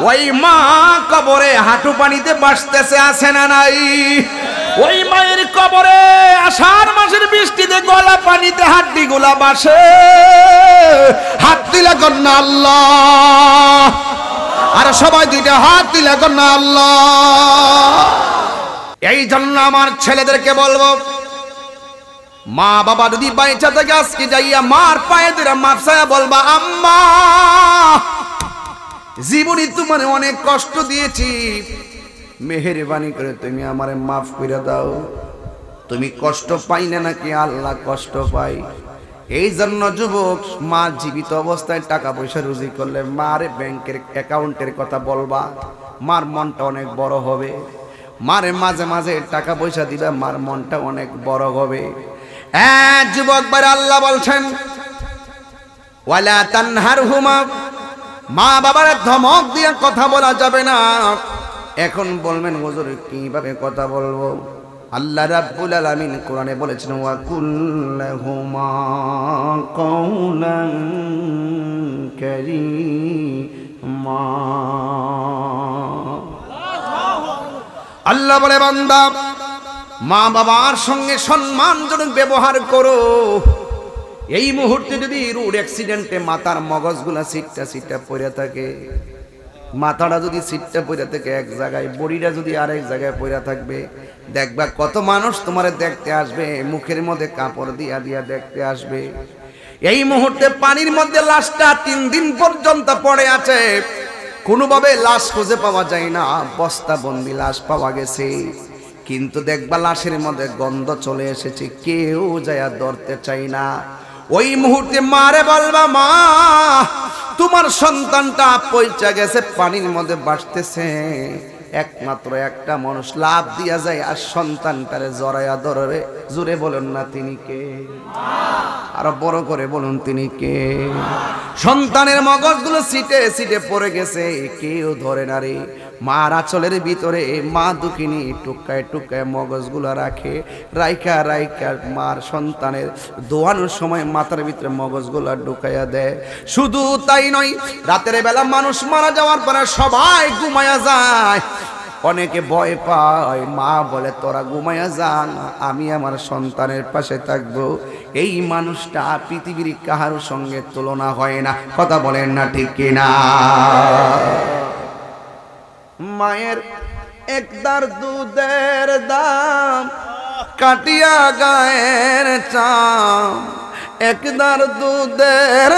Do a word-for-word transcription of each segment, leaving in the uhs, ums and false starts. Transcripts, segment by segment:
ওই মা কবরে হাঁটু পানিতে বাসতেছে, আছে না নাই? ওই মায়ের কবরে আষাঢ় মাসের বৃষ্টিতে গলা পানিতে হাড্ডি গুলা বাসে। হাত দিলে কন্যা আল্লাহ, আর সবাই দুইটা হাত দিলে কন্যা আল্লাহ। এই জন্য আমার ছেলেদেরকে বলবো, মা বাবা যদি বাইচা থেকে আজকে যাইয়া মার পায়ে ধরে মাপসায়া বলবা, আম্মা জীবনে তোমার অনেক কষ্ট দিয়েছি, মেহেরবানি করে তুমি আমারে মাফ করে দাও। তুমি কষ্ট পাই না নাকি আল্লাহ কষ্ট পাই? এই জন্য যুবক, মা জীবিত অবস্থায় টাকা পয়সা রুজি করলে মারে ব্যাংকের অ্যাকাউন্টের কথা বলবা, মার মনটা অনেক বড় হবে। মারে মাঝে মাঝে টাকা পয়সা দিবে, মার মনটা অনেক বড় হবে। হ্যাঁ যুবক ভাই, আল্লাহ বলছেন ওয়ালা তানহারহুমা, মা বাবার ধমক দিয়ে কথা বলা যাবে না। এখন বলবেন হুজুর কিভাবে কথা বলবো? আল্লাহ রাব্বুল আলামিন কোরআনে বলেছেন ওয়া কুল্লাহুমা কাওলান কারীমা। আল্লাহ বলে বান্দা, মা বাবার সঙ্গে সম্মানজনক ব্যবহার করো। এই মুহূর্তে যদি রোড অ্যাক্সিডেন্টে মাথার মগজগুলা সিটটা সিটটা পড়ে থাকে, মাথাটা যদি সিটটা পড়ে থাকে এক জায়গায়, বডিটা যদি আরেক জায়গায় পড়ে থাকবে, দেখবা কত মানুষ তোমারে দেখতে আসবে, মুখের মধ্যে কাপড় দিয়া দিয়া দেখতে আসবে। এই মুহূর্তে পানির মধ্যে লাশটা তিন দিন পর্যন্ত পড়ে আছে, কোনোভাবে লাশ খুঁজে পাওয়া যায় না, বস্তা বন্দি লাশ পাওয়া গেছে, কিন্তু দেখবা লাশের মধ্যে গন্ধ চলে এসেছে, কেউ যায় ধরতে চাই না। ওই মুহূর্তে মারে বলবা, মা তোমার সন্তানটা পয়চা গেছে, পানির মধ্যে ভাসতেছে, একমাত্র একটা মানুষ লাভ দিয়া যায় আর সন্তানটারে জড়াইয়া ধরে। জোরে বলুন না তিনি কে? আরো বড় করে বলুন তিনি কে? সন্তানের মগজগুলো সিটে সিটে পড়ে গেছে, কেউ ধরে না রে। মার আঁচলের ভিতরে মা দুঃখিনী টুকায় টুকায় মগজগুলো রাখে, রাইকা রাইকা মার সন্তানের দোয়ানোর সময় মাথার ভিতরে মগজগুলো ঢুকাইয়া দেয়। শুধু তাই নয়, রাতের বেলা মানুষ মারা যাওয়ার পরে সবাই ঘুমায়া যায়, অনেকে ভয় পায়, মা বলে তোরা ঘুমায়া যান, আমি আমার সন্তানের পাশে থাকবো। এই মানুষটা পৃথিবীর কাহার সঙ্গে তুলনা হয় না। কথা বলেন না ঠিক কিনা? মায়ের একদার দুধের দাম কাটিয়া গায়ের চাম, একদার দুধের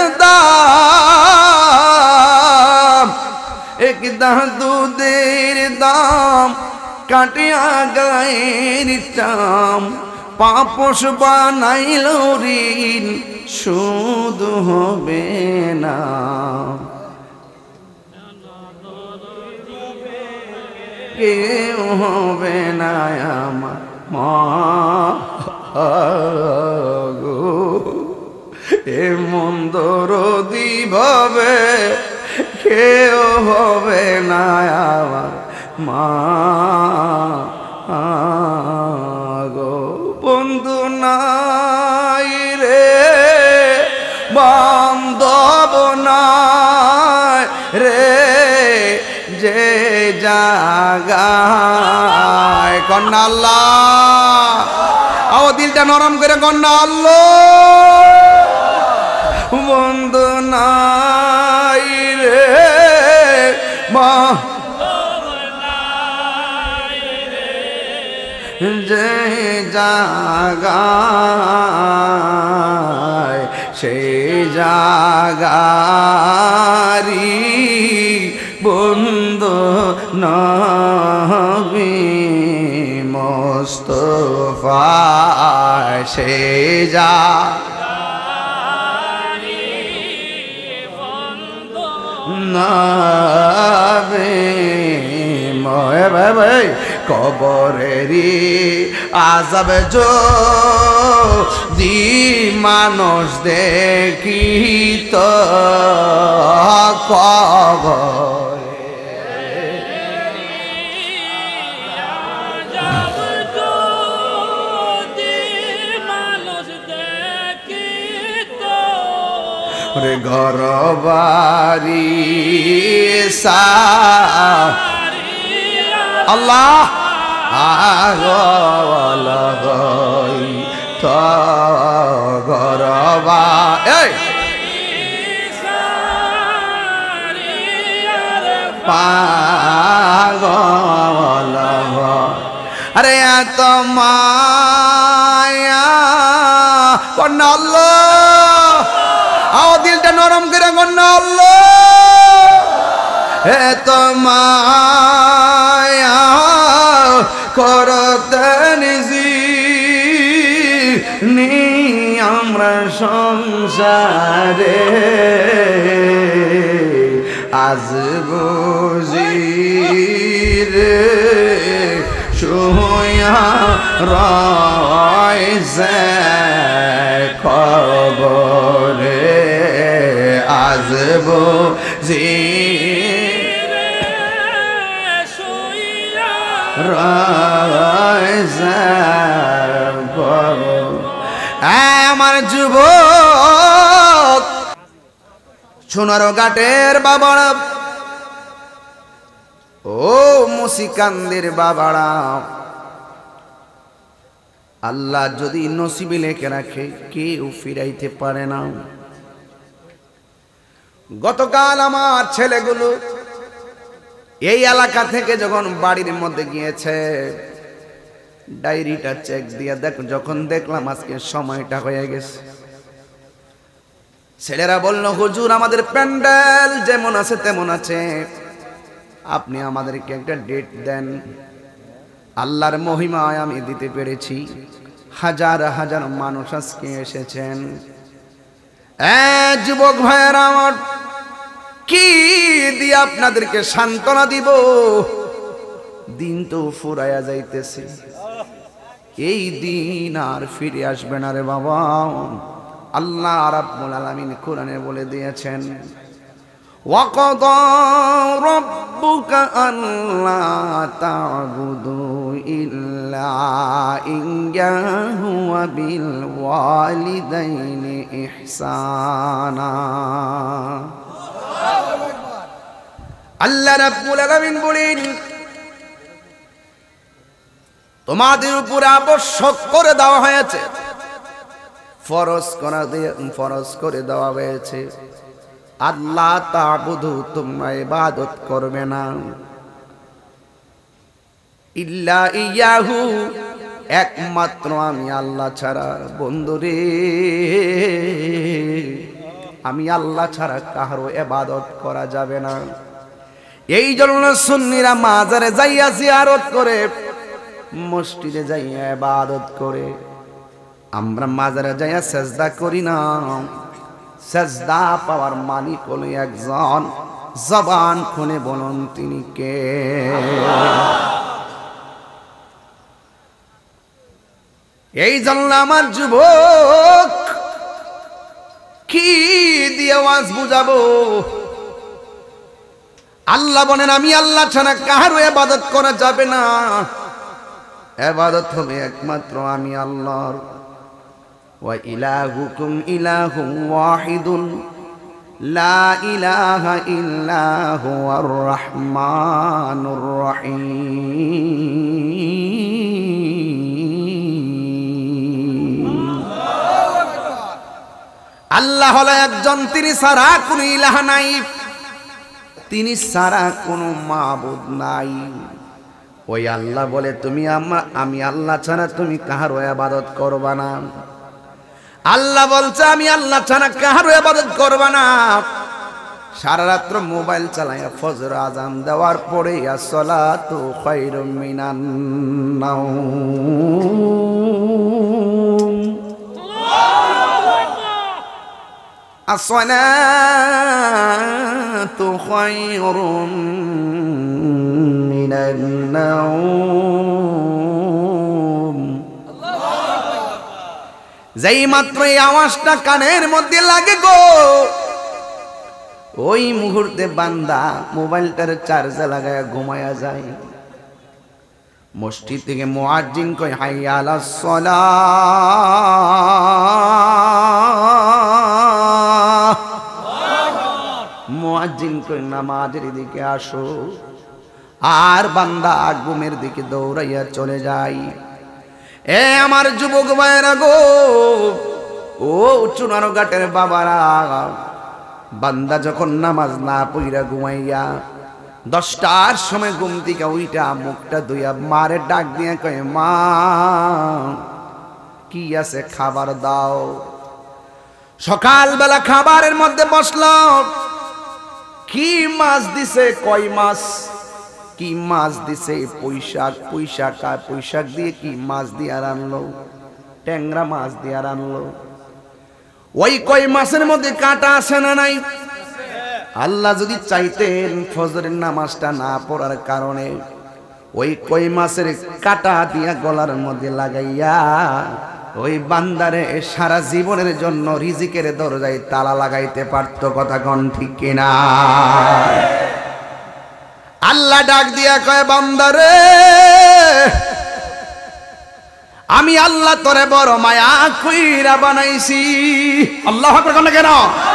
দাম, একদার দুধের দাম কাটিয়া গায়ের চাম, পাপস বানাইল ঋণ শুধু হবে না। কেউ হবে না আমার মা গো, এ মন্দর দিভাবে কেউ হবে না আমার মা গো। বন্ধু নাই রে, বান্ধব নাই রে, যে জাগায় কন্যা আল্লাহ, আও দিলটা নরম করে কন্যা আল্লাহ। বন্ধু নাই রে, মা যে জাগায় সেই জাগারি বন্ধু নবী মুস্তাফা, সে জাগারি বন্ধু নবী ময় ভাই। কবরেরি আযাব যদি মানুষ দেখিত কবর, রে ঘর বাড়ি সা আল্লাহ আগল হই তো ঘর বা এই পাগল আরে এত মায়া কন্যা আল্লাহ আও দিলটা নরম করে কন্যা আল্লাহ এত মায়া করতে নিজি নি আমরা সংসারে আজ বুঝি রে শুয়া রয়েছে খবরে আজ বুঝি রয়েছে আমার যুবক সোনারো ঘাটের বাবারা ও মুসিকান্দের বাবারা আল্লাহ যদি নসিবে লেখে রাখে কেউ ফিরাইতে পারে না। গতকাল আমার ছেলেগুলো এই এলাকা থেকে যখন বাড়ির মধ্যে গিয়েছে ডায়েরিটা চেক দিয়ে দেখ যখন দেখলাম আজকে সময়টা হয়ে গেছে, ছেলেরা বলল হুজুর আমাদের প্যান্ডেল যেমন আছে তেমন আছে, আপনি আমাদেরকে একটা ডেট দেন। আল্লাহর মহিমায় আমি দিতে পেরেছি। হাজার হাজার মানুষ আজকে এসেছেন। এ যুবক ভাইয়েরা আমার, কি দিয়ে আপনাদেরকে সান্ত্বনা দিব? দিন তো ফুরাইয়া যাইতেছে, এই দিন আর ফিরে আসবে না রে বাবা। আল্লাহ রাব্বুল আলামিন কোরআনে বলে দিয়েছেন, ওয়াকাদা রাব্বুকা আল্লা তা'বুদু ইল্লা ইয়্যাহু ওয়া বিল ওয়ালিদাইনি ইহসানা। আল্লাহ রাব্বুল আলামিন বলেন, তোমাদের উপর আবশ্যক করে দেওয়া হয়েছে, ফরজ করা দিয়ে ফরজ করে দেওয়া হয়েছে আল্লাহ তা'বুদু, তোমরা ইবাদত করবে না, ইল্লা ইয়াহু, একমাত্র আমি আল্লাহ ছাড়া। বন্ধুরে, আমি আল্লাহ ছাড়া কারো ইবাদত করা যাবে না। এই জন্য সুন্নিরা মাজারে যাইয়া জিয়ারত করে, মসজিদে যাইয়া ইবাদত করে। আমরা মাজারে যাইয়া সেজদা করি না। সেজদা পাওয়ার মালিক হলো একজন, জবান খুলে বলুন তিনি কে? এই জন্য আমার যুবক, কি দিয়ে ওয়াজ বুঝাবো? আল্লাহ বলেন আমি আল্লাহ ছাড়া কারো ইবাদত করা যাবে না, ইবাদত হবে একমাত্র আমি আল্লাহর। ওয়া ইলাহুকুম ইলাহুন ওয়াহিদুন লা ইলাহা ইল্লা হুয়ার রাহমানুর রহিম। আল্লাহ হলো একজন, তিনি ছাড়া কোনো ইলাহ নাই, তিনি ছাড়া কোনো মাবুদ নাই। ওই আল্লাহ বলে তুমি আমি আল্লাহ ছাড়া তুমি কারো ইবাদত করবা না। আল্লাহ বলছে আমি আল্লাহ ছাড়া কারো ইবাদত করবা না। সারা রাত্র মোবাইল চালাইয়া ফজর আজান দেওয়ার পরে আসসালাতু খায়রুম মিনান নাওম, আসসালাতু খায়রুম মিনান নাওম। যেই মাত্র এই আওয়াজটা কানের মধ্যে লাগে গো, ওই মুহূর্তে বান্দা মোবাইলটার চার্জে লাগায় ঘুমায়া যায়। মসজিদ থেকে মুয়াজ্জিন কয় হাইয়া আলাস সালাহ, মুয়াজ্জিন কই নামাজের দিকে আসো, আর বান্দা ঘুমের দিকে দৌড়াইয়া চলে যায়। এ আমার যুবক ভাইরা গো, ও চুনারো ঘাটের বাবারা, বান্দা যখন নামাজ না পইরা ঘুমাইয়া দশটার সময় ঘুম থেকে উইটা মুখটা ধুইয়া মারে ডাক দিয়ে কয়, মা কি আছে খাবার দাও। সকালবেলা খাবারের মধ্যে বসলাম, কি মাছ দিছে, কয় মাছ, কি মাছ দিছে, পুঁইশাক, পুঁইশাক আর পুঁইশাক দিয়ে কি মাছ দিয়ে রানলো, ট্যাংরা মাছ দিয়ে রানলো। ওই কয় মাছের মধ্যে কাঁটা আছে না নাই? আল্লাহ যদি চাইতেন ফজরের নামাজটা না পড়ার কারণে ওই কই মাছের কাঁটা দিয়া গলার মধ্যে লাগাইয়া ওই বান্দারে সারা জীবনের জন্য রিজিকের দরজায় তালা লাগাইতে পারত। কথা কোন ঠিক কিনা? আল্লাহ ডাক দিয়া কয়, বান্দারে আমি আল্লাহ তোরে বড় মায়া কইরা বানাইছি। আল্লাহু আকবার কোন কেন?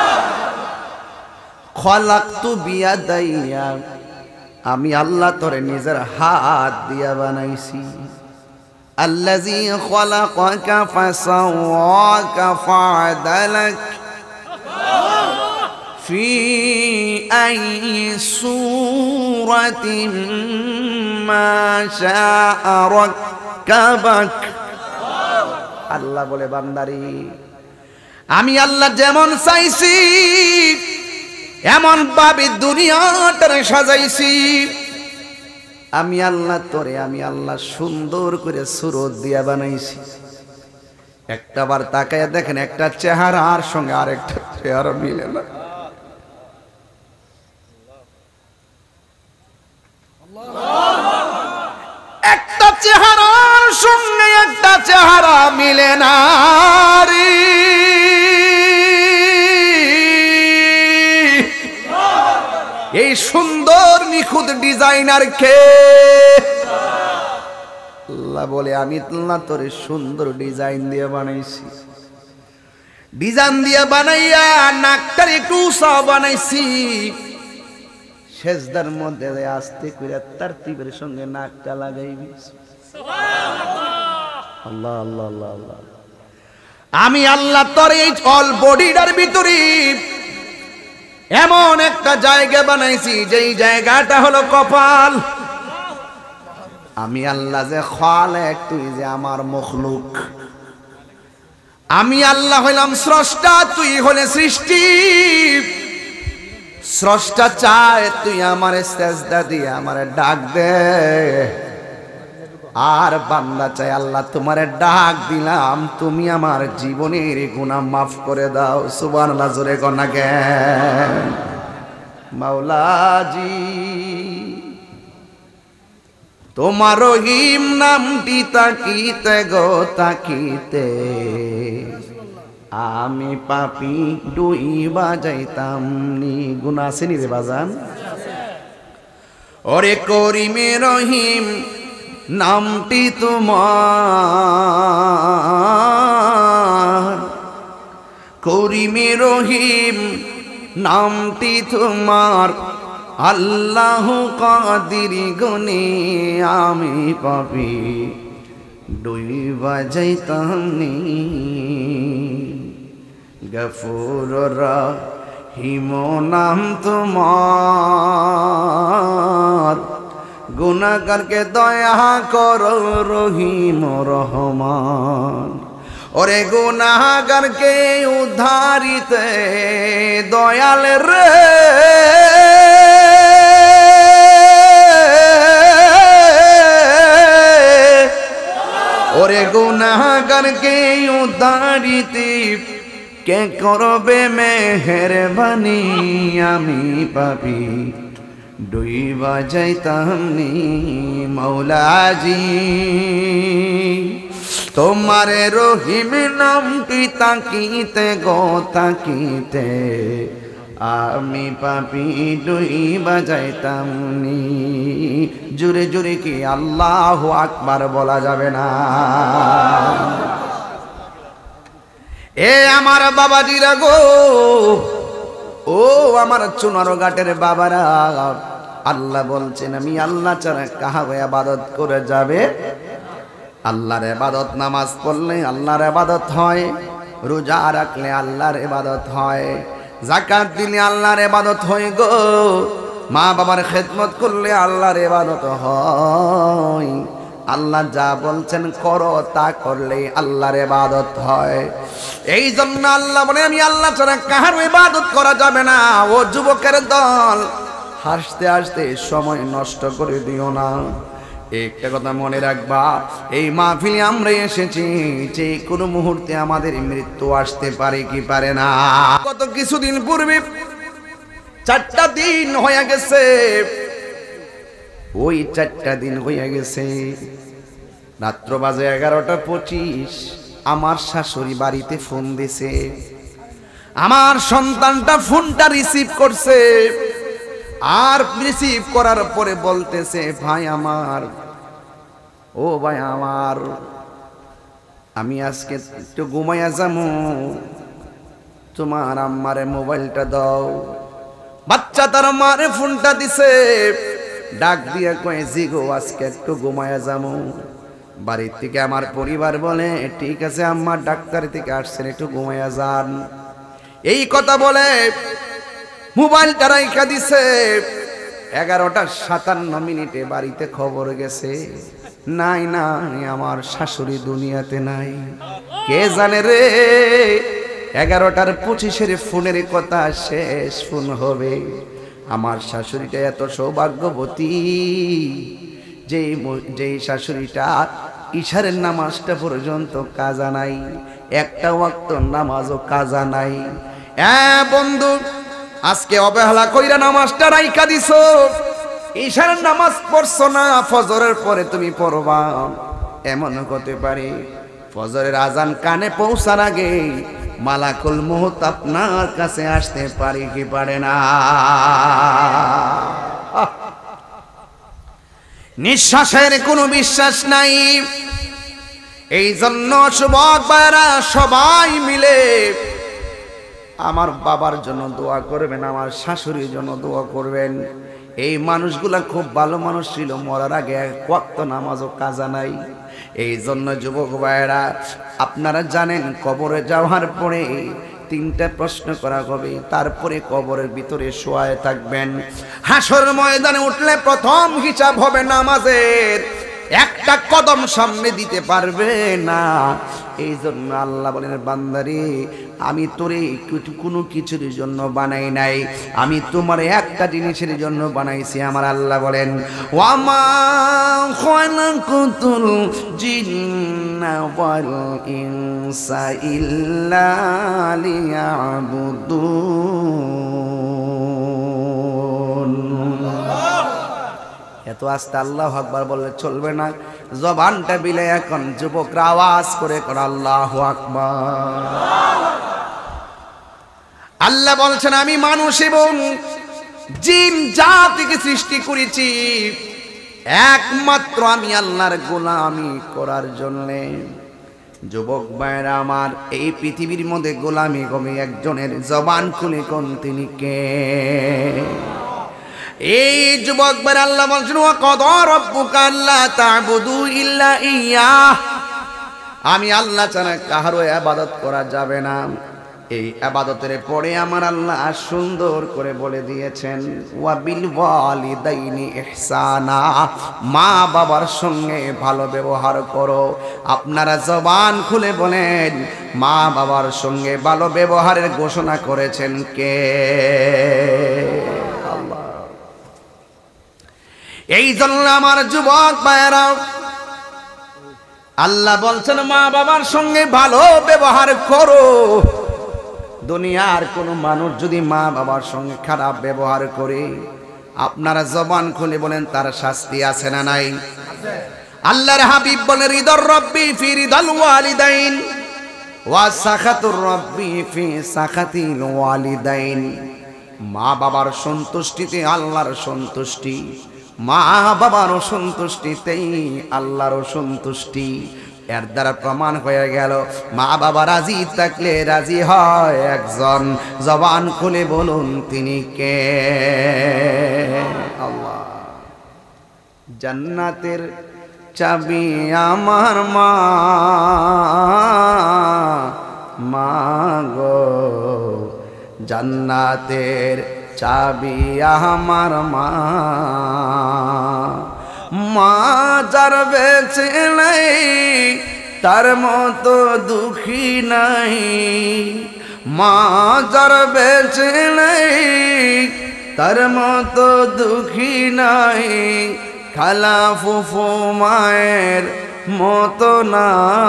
খলাকতু বিয়াদাইয়া, আমি আল্লাহ তোরে নিজের হাত দিয়া বানাইছি। আল্লাযী খলাকাকা ফাসাওয়াকা ফাআদালাক ফি আইয়ি সূরাতিন মা শাআ রাক্কাবাক। আল্লাহ বলে, বান্দারি আমি আল্লাহ যেমন চাইছি এমন ভাবে দুনিয়াটারে সাজাইছি। আমি আল্লাহ তোরে আমি আল্লাহ সুন্দর করে সুরত দিয়া বানাইছি। একটা বার তাকায় দেখেন, একটা চেহারা আর সঙ্গে আরেকটা চেহারা মিলে না। একটা চেহারার সঙ্গে একটা চেহারা মিলে না রে। এই সুন্দর নিখুঁত ডিজাইনার কে? আল্লাহ বলে, আমি আল্লাহ তোরে সুন্দর ডিজাইন দিয়ে বানাইছি। ডিজাইন দিয়ে বানাইয়া নাকটার একটু উঁচা বানাইছি। সেজদার মধ্যে আস্তে করে তারতিবের সঙ্গে নাকটা লাগাইবি। আল্লাহ আল্লাহ আল্লাহ আল্লাহ। আমি আল্লাহ তোর এই অল বডিটার ভিতরে এমন একটা জায়গা বানাইছি, যেই জায়গাটা হলো কপাল। আমি আল্লাহ যে খালেক, তুই যে আমার মখলুক। আমি আল্লাহ হইলাম স্রষ্টা, তুই হলে সৃষ্টি। স্রষ্টা চায় তুই আমার সেজদা দিয়ে আমারে ডাক দে, আর বান্দা চায় আল্লাহ তোমারে ডাক দিলাম, তুমি আমার জীবনের গুনাহ মাফ করে দাও। সুবহানাল্লাহ, জোরে কর না কেন? মাওলাজি তোমার রহিম নামটি তাকিতে গো তাকিতে আমি পাপি ডুইবা যাইতাম নি। গুনাহ আছে নি রে বাজান? ওরে করিমে রহিম নামটি তোমার, করিমে রহিম নামটি তোমার। আল্লাহ কাদির গুনে আমি পাপি ডুইবা যাইতাম নি। গফুর রহিম নাম তোমার, গুনাহগারকে দয়া করো রহিম রহমান। ওরে গুনাহগারকে উদ্ধারিতে দয়াল রে, ওরে গুনাহগারকে উদ্ধারিতে কে করবে মেহেরবানি। আমি পাপি ডুইবা যাইতাম নি। মৌলাজি তোমারে রহিম নামটি তাকিতে গো তাকিতে আমি পাপি ডুইবা যাইতাম নি। জুরে জুরে কি আল্লাহু আকবার বলা যাবে না? এ আমার বাবাজিরা গো, ও আমার চুনারো ঘাটের বাবারা, আল্লাহ বলছেন আমি আল্লাহ ছাড়া কাহাকে ইবাদত করে যাবে? আল্লাহর ইবাদত, নামাজ পড়লে আল্লাহর ইবাদত হয়, রোজা রাখলে আল্লাহর ইবাদত হয়, যাকাত দিলে আল্লাহর ইবাদত হয় গো, মা বাবার খেদমত করলে আল্লাহর ইবাদত হয়। আল্লাহ যা বলছেন করো তা করলে আল্লাহর ইবাদত হয়। এই জন্য আল্লাহ বলে আমি আল্লাহ ছাড়া কাহার ইবাদত করা যাবে না। ও যুবকের দল, হাসতে হাসতে সময় নষ্ট করে দিও না। একটা কথা মনে রাখবা, এই মাহফিলে আমরা এসেছি, যে কোনো মুহূর্তে আমাদের মৃত্যু আসতে পারে কি পারে না। কত কিছুদিন পূর্বে চারটা দিন হয়ে গেছে, ওই চারটা দিন হয়ে গেছে, রাত্র বাজে এগারোটা পঁচিশ, আমার শাশুড়ি বাড়িতে ফোন দিছে। আমার সন্তানটা ফোনটা রিসিভ করছে, আর রিসিভ করার পরে বলতেছে, ভাই আমার, ও ভাই আমার, আমি আজকে একটু ঘুমাইয়া যাবো, তোমার আম্মারে মোবাইলটা দাও। বাচ্চা তার মারে ফোনটা দিছে, ডাক দিয়ে কয়ে জি গো আজকে একটু ঘুমাইয়া যাবো। বাড়ির থেকে আমার পরিবার বলে ঠিক আছে আম্মা ডাক্তার থেকে আসছেন, একটু ঘুমাইয়া যান। এই কথা বলে মোবাইলটা রাইখা দিছে। এগারোটা সাতান্ন মিনিটে বাড়িতে খবর গেছে, নাই নাই আমার শাশুড়ি দুনিয়াতে নাই। কে জানে রে, এগারোটার পঁচিশের ফোনের কথা শেষ ফোন হবে। আমার শাশুড়িটা এত সৌভাগ্যবতী, যে যেই শাশুড়িটা ইশারের নামাজটা পর্যন্ত কাজা নাই, একটা ওয়াক্ত নামাজও কাজা নাই। এ বন্ধু, আজকে অবহেলা কইরা নামাজটা রাইখা দিছো, ইশারের নামাজ পড়ছো না, ফজরের পরে তুমি পড়বা। এমন হতে পারে ফজরের আজান কানে পৌঁছার আগে মালাকুল মউত আপনার কাছে আসতে পারে কি পারে না। নিঃশ্বাসের কোনো বিশ্বাস নাই। এই জন্য যুবক ভাইরা সবাই মিলে আমার বাবার জন্য দোয়া করবেন, আমার শাশুড়ির জন্য দোয়া করবেন। এই মানুষগুলা খুব ভালো মানুষ ছিল, মরার আগে এক ওয়াক্ত নামাজও কাজা নাই। এই জন্য যুবক ভাইরা, আপনারা জানেন কবরে যাওয়ার পরে তিনটা প্রশ্ন করা হবে, তারপরে কবরের ভিতরে শোয়ায় থাকবেন। হাসর ময়দানে উঠলে প্রথম হিসাব হবে নামাজের, একটা কদম সামনে দিতে পারবে না। এই জন্য আল্লাহ বলেন, বান্দারে আমি তোরে কোনো কিছুর জন্য বানাই নাই, আমি তোমার একটা জিনিসের জন্য বানাইছি। আমার আল্লাহ বলেন, ওয়ামা খালাকুতুল জিন্না ওয়াল ইনসা ইল্লা লিয়াবুদুন। এত আস্তে আল্লাহু আকবার বললে চলবে না, জবানটা বিলে এখন যুবকরা আওয়াজ করে কর আল্লাহু আকবার। আল্লাহ বলছেন, আমি মানুষ এবং জিন জাতিকে সৃষ্টি করেছি একমাত্র আমি আল্লাহর গোলামি করার জন্যে। যুবক ভাইরা আমার, এই পৃথিবীর মধ্যে গোলামি কমে একজনের, জবান খুলে কোন তিনি কে? এই যুবক ভাইরা আল্লাহ বলছেন, ওয়া কাদা রাব্বুকা আল্লা তা'বুদু ইল্লা ইয়্যাহ, আমি আল্লাহ ছাড়া কারো ইবাদত করা যাবে না। এই ইবাদতের পরে আমার আল্লাহ সুন্দর করে বলে দিয়েছেন, ওয়া বিল ওয়ালিদাইনি ইহসানা, মা বাবার সঙ্গে ভালো ব্যবহার করো। আপনারা জবান খুলে বলেন, মা বাবার সঙ্গে ভালো ব্যবহারের ঘোষণা করেছেন কে? আল্লাহ। এই জন্য আমার যুবক ভাইয়েরা, আল্লাহ বলছেন মা বাবার সঙ্গে ভালো ব্যবহার করো। দুনিয়ার কোনো মানুষ যদি মা বাবার সঙ্গে খারাপ ব্যবহার করে, আপনারা জবান খুলে বলেন তার শাস্তি আছে না নাই? আল্লাহর হাবিব বলেন, রিদর রব্বি ফি রিদাল ওয়ালিদাইন ওয়া সাখাতুর রব্বি ফি সাখাতিল ওয়ালিদাইন। মা বাবার সন্তুষ্টিতে আল্লাহর সন্তুষ্টি, মা বাবার সন্তুষ্টিতেই আল্লাহর সন্তুষ্টি। এর দ্বারা প্রমাণ হয়ে গেল মা বাবা রাজি থাকলে রাজি হয় একজন। জবান খুলে বলুন তিনি কে? আল্লাহ। জান্নাতের চাবি আমার মা, মা গো জান্নাতের চাবি আমার মা। মা যার বেঁচে নাই তার মতো দুঃখী নাই, মা যার বেঁচে নাই তার মতো দুঃখী নাই। খালা ফুফু মায়ের মতো না,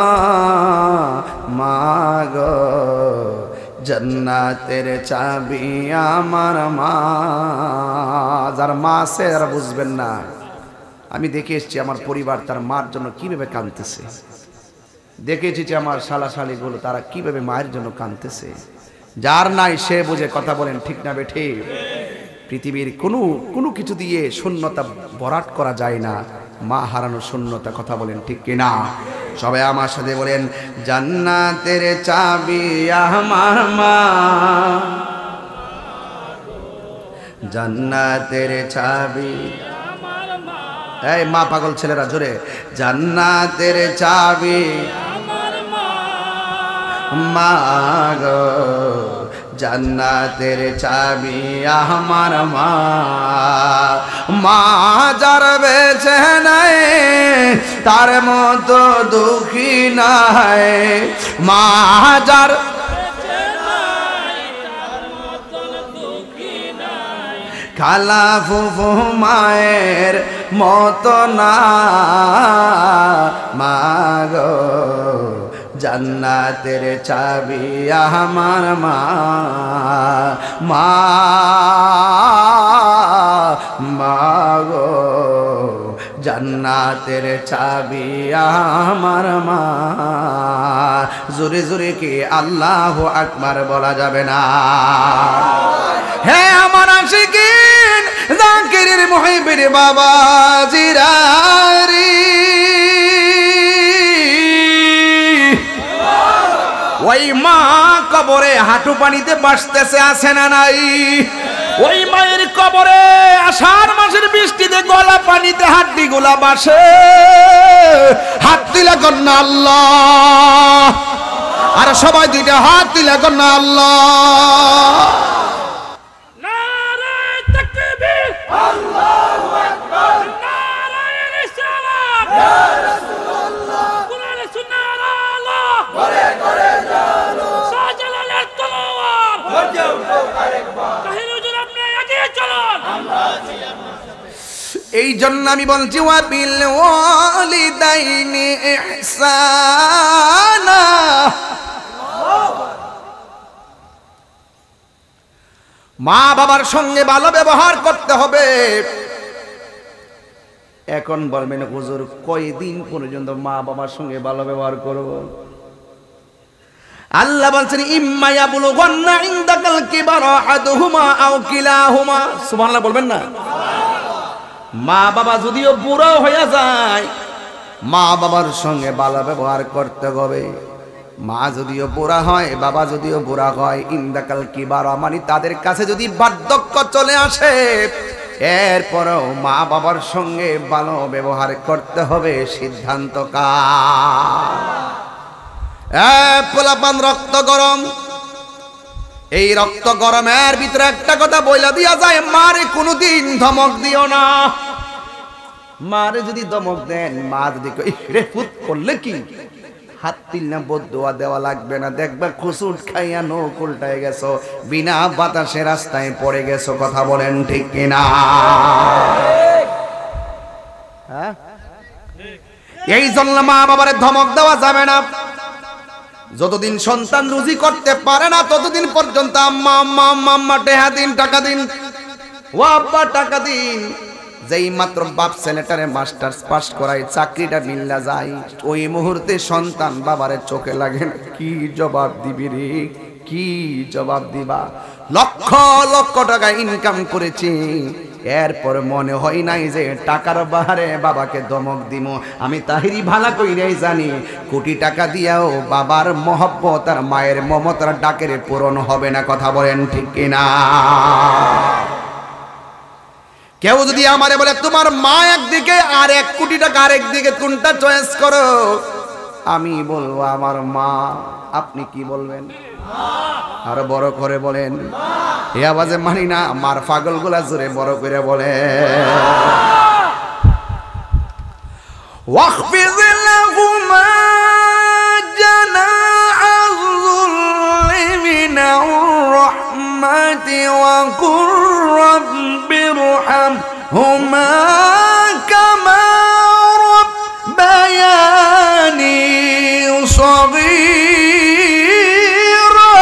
মা গো জান্নাতের চাবি আমার মা। যার মা আছে যারা বুঝবেন না, আমি দেখে এসেছি আমার পরিবার তার মার জন্য কিভাবে কাঁদতেছে, দেখে এসেছি আমার শালা শালিগুলো তারা কিভাবে মায়ের জন্য কাঁদতেছে। যার নাই সে বুঝে। কথা বলেন ঠিক না বেঠে? পৃথিবীর কোনো কোনো কিছু দিয়ে শূন্যতা ভরাট করা যায় না, মা হারানো শূন্যতা। কথা বলেন ঠিক কিনা? সবাই আমার সাথে বলেন জান্নাতের চাবি আমার মা, জান্নাতের চাবি। এই মা পাগল ছেলেরা জোরে, জান্নাতের চাবি মা গো জান্নাতের চাবি আমার মা। মা যার বেঁচে নাই তার মতো দুঃখী নাই, মা যার খালা ফুফু মায়ের মতো না, মা গো জান্নাতের চাবি আমার মা। মা মা গো জান্নাতের চাবি আমার মা। জোরে জোরে কি আল্লাহু আকবার বলা যাবে না? হে আমার আশিকিন জাকিরের মুহিবের বাবা জিরারি, ওই মা কবরে হাঁটু পানিতে বাসতেছে, আছে না নাই? ওই মায়ের কবরে আষাঢ় মাসের বৃষ্টিতে গলা পানিতে হাড্ডি গুলা বাসে। হাত দিলে কন্যা আল্লাহ, আর সবাই দুইটা হাত দিলে কন্যা আল্লাহ। এই জন্য আমি বলছি ওয়া বিল ওয়ালিদাইনি ইহসানা, মা বাবার সঙ্গে ভালো ব্যবহার করতে হবে। এখন বলবেন হুজুর কয়দিন পর্যন্ত মা বাবার সঙ্গে ভালো ব্যবহার করব? আল্লাহ বলছেন ইম্মা ইয়াবলুগান্না ইনদাকাল কিবারা আহাদুহুমা আও কিলাহুমা। সুবহানাল্লাহ বলবেন না? মা বাবা যদিও বুড়ো হয়ে যায়, মা বাবার সঙ্গে ভালো ব্যবহার করতে হবে। মা যদিও বুড়া হয়, বাবা যদিও বুড়া হয়, ইনদাকাল কিবারা মানে তাদের কাছে যদি বার্ধক্য চলে আসে, এরপরেও মা বাবার সঙ্গে ভালো ব্যবহার করতে হবে। সিদ্ধান্ত কার? পোলাপান রক্ত গরম, এই রক্ত গরমের ভিতরে একটা কথা বইলা দিয়া যায়, মারে কোনোদিন ধমক দিও না। মারে যদি ধমক দেন, মা যদি রে ফুট করলে কি হাত তিল না বদুয়া দেওয়া লাগবে না, দেখবা খুসুট খাইয়া নৌক উল্টায় গেছো, বিনা বাতাসে রাস্তায় পড়ে গেছো। কথা বলেন ঠিক কিনা? হ্যাঁ, এই জন্য মা বাবারে ধমক দেওয়া যাবে না। যতদিন সন্তান রুজি করতে পারে না ততদিন পর্যন্ত আম্মা আম্মা আম্মা আম্মা টেহা দিন, টাকা দিন, ও আব্বা টাকা দিন। যেই মাত্র বাপ ছেলেটারে মাস্টার্স পাস করায়, চাকরিটা মিল্লা যায়, ওই মুহূর্তে সন্তান বাবারে চোখে লাগে না। কি জবাব দিবি রে? কি জবাব দিবা? লক্ষ লক্ষ টাকা ইনকাম করেছি, এরপর মনে হয় নাই যে টাকার বাহারে বাবাকে ধমক দিব। আমি তাহিরি ভালা কইরাই জানি কোটি টাকা দিয়াও বাবার মহব্বত আর মায়ের মমতার ডাকের পূরণ হবে না। কথা বলেন ঠিক কিনা? কেউ যদি আমারে বলে তোমার মা একদিকে আর এক কোটি টাকা আরেক দিকে, কোনটা চয়েস করো? আমি বলবো আমার মা। আপনি কি বলবেন? আরো বড় করে বলেন। এই আওয়াজে মানি না, মার পাগল গুলা জোরে বড় করে বলে। ওয়াখফিজ লাহুমা জানাআ যুল্লি মিনার রাহমাতি ওয়া কুর রাব্বিরহামহুমা কামা রাব্বায়ানি সগীরা।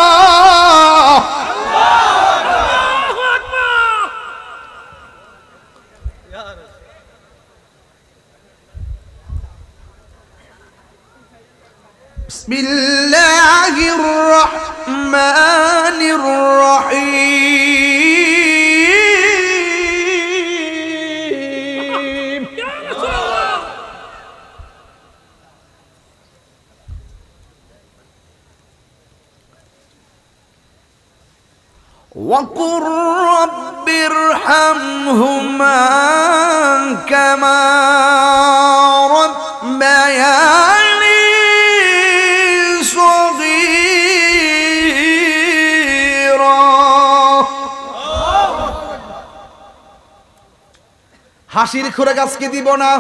বিসমিল্লাহির রহমানির রহিম। وقل رب ارحمهما كما ربياني صغيرا। হাসির খোরাক আজকে দিব না।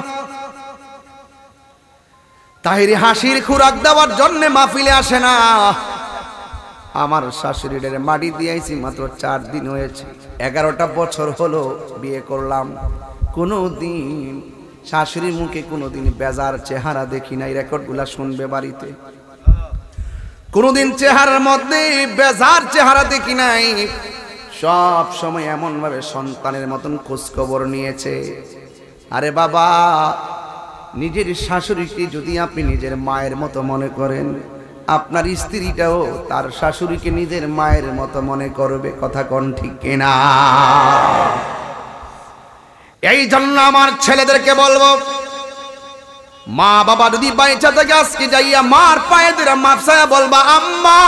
তাহিরি হাসির খোরাক দেওয়ার জন্য মাহফিলে আসে না। আমার শাশুড়িদের মাটি দিয়েছি মাত্র চার দিন হয়েছে। এগারোটা বছর হলো বিয়ে করলাম। কোনোদিন শাশুড়ির মুখে কোনোদিন বেজার চেহারা দেখি নাই। রেকর্ডগুলা শুনবে বাড়িতে। কোনোদিন চেহারার মধ্যে বেজার চেহারা দেখি নাই। সব সময় এমন ভাবে সন্তানের মতন খোঁজ খবর নিয়েছে। আরে বাবা, নিজের শাশুড়িকে যদি আপনি নিজের মায়ের মতো মনে করেন, আপনার স্ত্রীটাও তার শাশুড়িকে নিজের মায়ের মতো মনে করবে। কথা কোন ঠিক কিনা? এই জন্য আমার ছেলেদেরকে বলবো, মা বাবা যদি বাইচা থেকে আজকে যাইয়া মার পায়ে ধরে মাপসায়া বলবা, আম্মা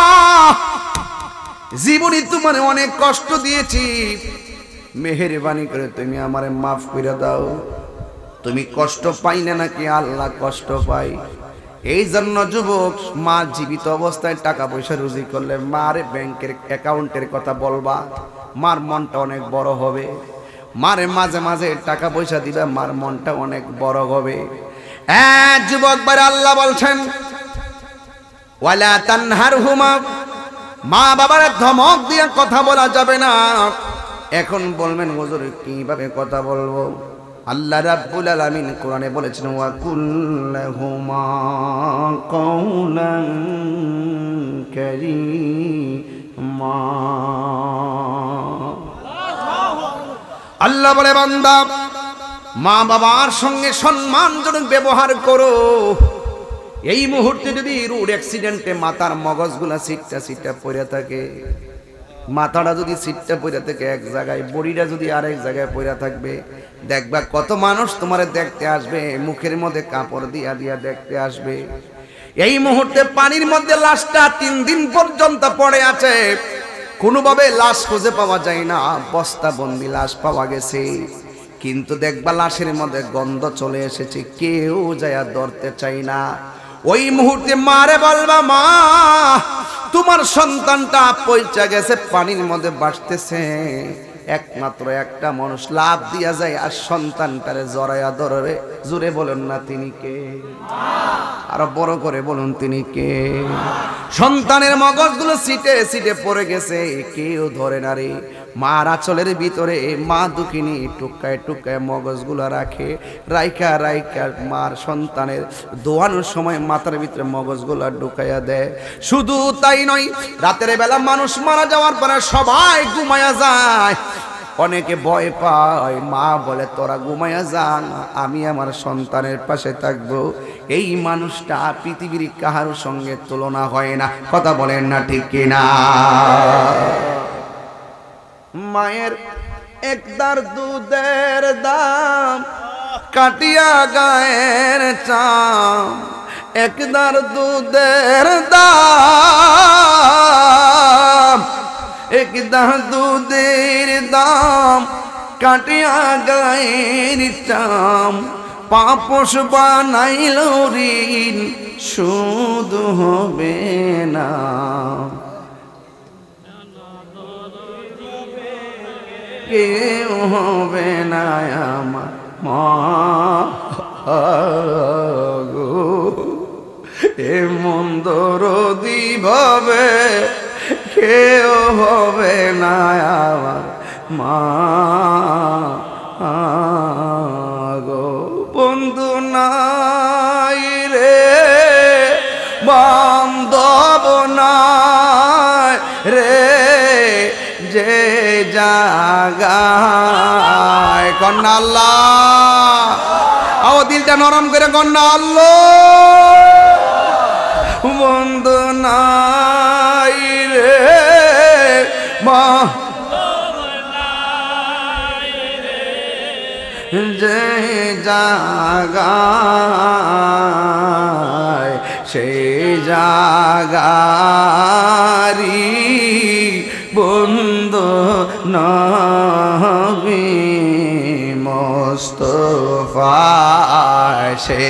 জীবনে তোমার অনেক কষ্ট দিয়েছি, মেহেরবানি করে তুমি আমারে মাফ করে দাও। তুমি কষ্ট পাই না নাকি আল্লাহ কষ্ট পাই? এই জন্য যুবক, মা জীবিত অবস্থায় টাকা পয়সা রুজি করলে মার ব্যাংকের অ্যাকাউন্টের কথা বলবা, মার মনটা অনেক বড় হবে। মারে মাঝে মাঝে টাকা পয়সা দিবে, মার মনটা অনেক বড় হবে। হ্যাঁ যুবক ভাই, আল্লাহ বলছেন ওয়ালা তানহারহুমা, মা বাবার ধমক দিয়ে কথা বলা যাবে না। এখন বলবেন হুজুর কিভাবে কথা বলবো? আল্লাহ রাব্বুল আলামিন কোরআনে বলেছেন ওয়া কুল্লাহুমা কাওলান কারীমা। আল্লাহ বলে বান্দা, মা বাবার সঙ্গে সম্মানজনক ব্যবহার করো। এই মুহূর্তে যদি রোড অ্যাক্সিডেন্টে মাথার মগজগুলা সিটটা সিটটা পড়ে থাকে, মাথাটা যদি সিটটা পড়ে থাকে এক জায়গায়, বডিটা যদি আরেক জায়গায় পড়ে থাকবে, দেখবা কত মানুষ তোমারে দেখতে আসবে, মুখের মধ্যে কাপড় দিয়া দিয়া দেখতে আসবে। এই মুহূর্তে পানির মধ্যে লাশটা তিন দিন পর্যন্ত পড়ে আছে, কোনোভাবে লাশ খুঁজে পাওয়া যায় না, বস্তা বন্দি লাশ পাওয়া গেছে। কিন্তু দেখবা লাশের মধ্যে গন্ধ চলে এসেছে, কেউ যায়া ধরতে চাই না। ওই মুহূর্তে মারে বলবা, মা তোমার সন্তানটা পয়চা গেছে, পানির মধ্যে ভাসতেছে। একমাত্র একটা মানুষ লাভ দিয়া যায় আর সন্তানটারে জড়াইয়া ধরবে। জোরে বলেন না তিনি কে? আরো বড় করে বলুন তিনি কে? সন্তানের মগজগুলো সিটে সিটে পড়ে গেছে, কেউ ধরে না রে। মার আঁচলের ভিতরে মা দুঃখিনী টুকায় টুকায় মগজগুলো রাখে, রাইকা রাইকা মার সন্তানের দোয়ানোর সময় মাথার ভিতরে মগজগুলো ঢুকাইয়া দেয়। শুধু তাই নয়, রাতের বেলা মানুষ মারা যাওয়ার পরে সবাই ঘুমায়া যায়। অনেকে ভয় পায়, মা বলে তোরা ঘুমায়া যান, আমি আমার সন্তানের পাশে থাকবো। এই মানুষটা পৃথিবীর কাহার সঙ্গে তুলনা হয় না। কথা বলেন না ঠিক কিনা? মায়ের একদার দুধের দাম কাটিয়া গায়ের চাম, একদার দুধের দাম, একদার দুধের দাম কাটিয়া গায়ের চাম, পাপস বানাইল ঋণ শুধু হবে না। কেউ হবে না আমার মা গো, এ মন্দর দিভাবে কেউ হবে না আমার মা গো। বন্ধু নাই রে বান্ধব নাই রে, যে জাগায় কন্যা আল্লাহ, আও দিলটা নরম করে কন্যা আল্লাহ। বন্ধু নাই রে মা যে জাগায় সেই জাগারি বন্ধু নবী মুস্তাফা, সে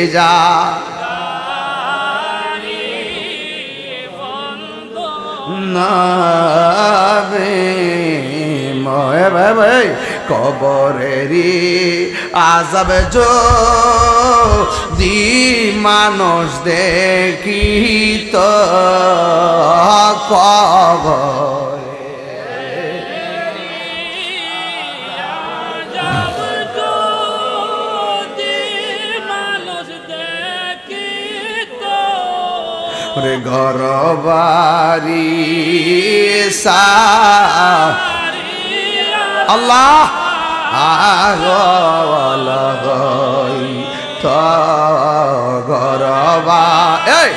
জাগারি বন্ধু নবী ময় ভাই কবরেরি আযাব যদি মানুষ দেখিত কবরে আযাব যদি মানুষ দেখিত, রে ঘর বাড়ি সা আল্লাহ আগলাই তো গরবা এই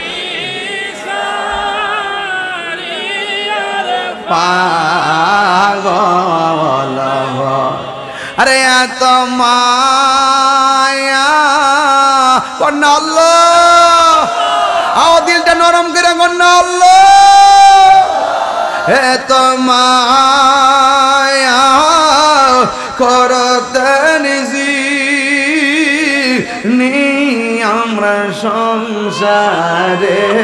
পাগল, আরে এত মায়া কন্যা আল্লাহ, আও দিলটা নরম করে কন্যা আল্লাহ। এত মায়া করতেন জি নি আমরা সংসারে,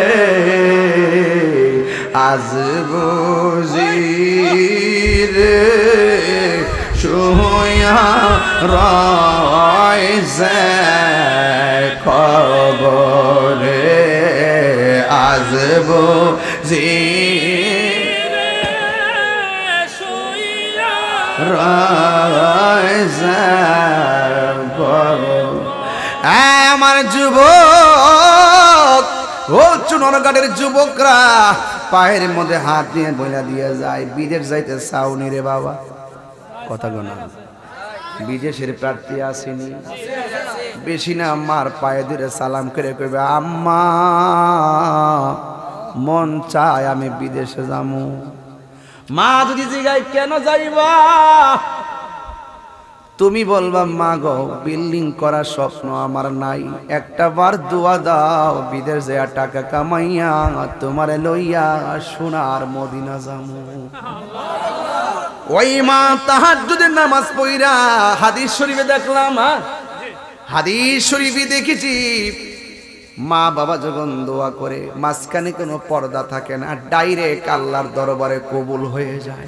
আজ বুঝি রে শুয়া রয়েছে কবরে, আজ বুঝি আমার যুবক ও চুনরঘাটের যুবকরা পায়ের মধ্যে হাত নিয়ে বইলা দিয়ে যায়, বিদেশ যাইতে চাউনি রে বাবা, কথা গোনা বিদেশের প্রার্থী আসেনি বেশি না, আমার পায়ে ধরে সালাম করে কইবে আম্মা মন চায় আমি বিদেশে যামু। মা যদি জিগায় কেন যাইবা, তুমি বলবা মা গো বিল্ডিং করার স্বপ্ন আমার নাই, একটা বার দোয়া দাও বিদেশ যায় টাকা কামাইয়া তোমারে লইয়া সোনার মদিনা যামু। ওই মা তাহাজ্জুদের নামাজ পড়া হাদিস শরীফে দেখলাম, হাদিস শরীফে দেখেছি মা বাবা যখন দোয়া করে মাঝখানে কোনো পর্দা থাকে না, ডাইরেক্ট আল্লাহর দরবারে কবুল হয়ে যায়।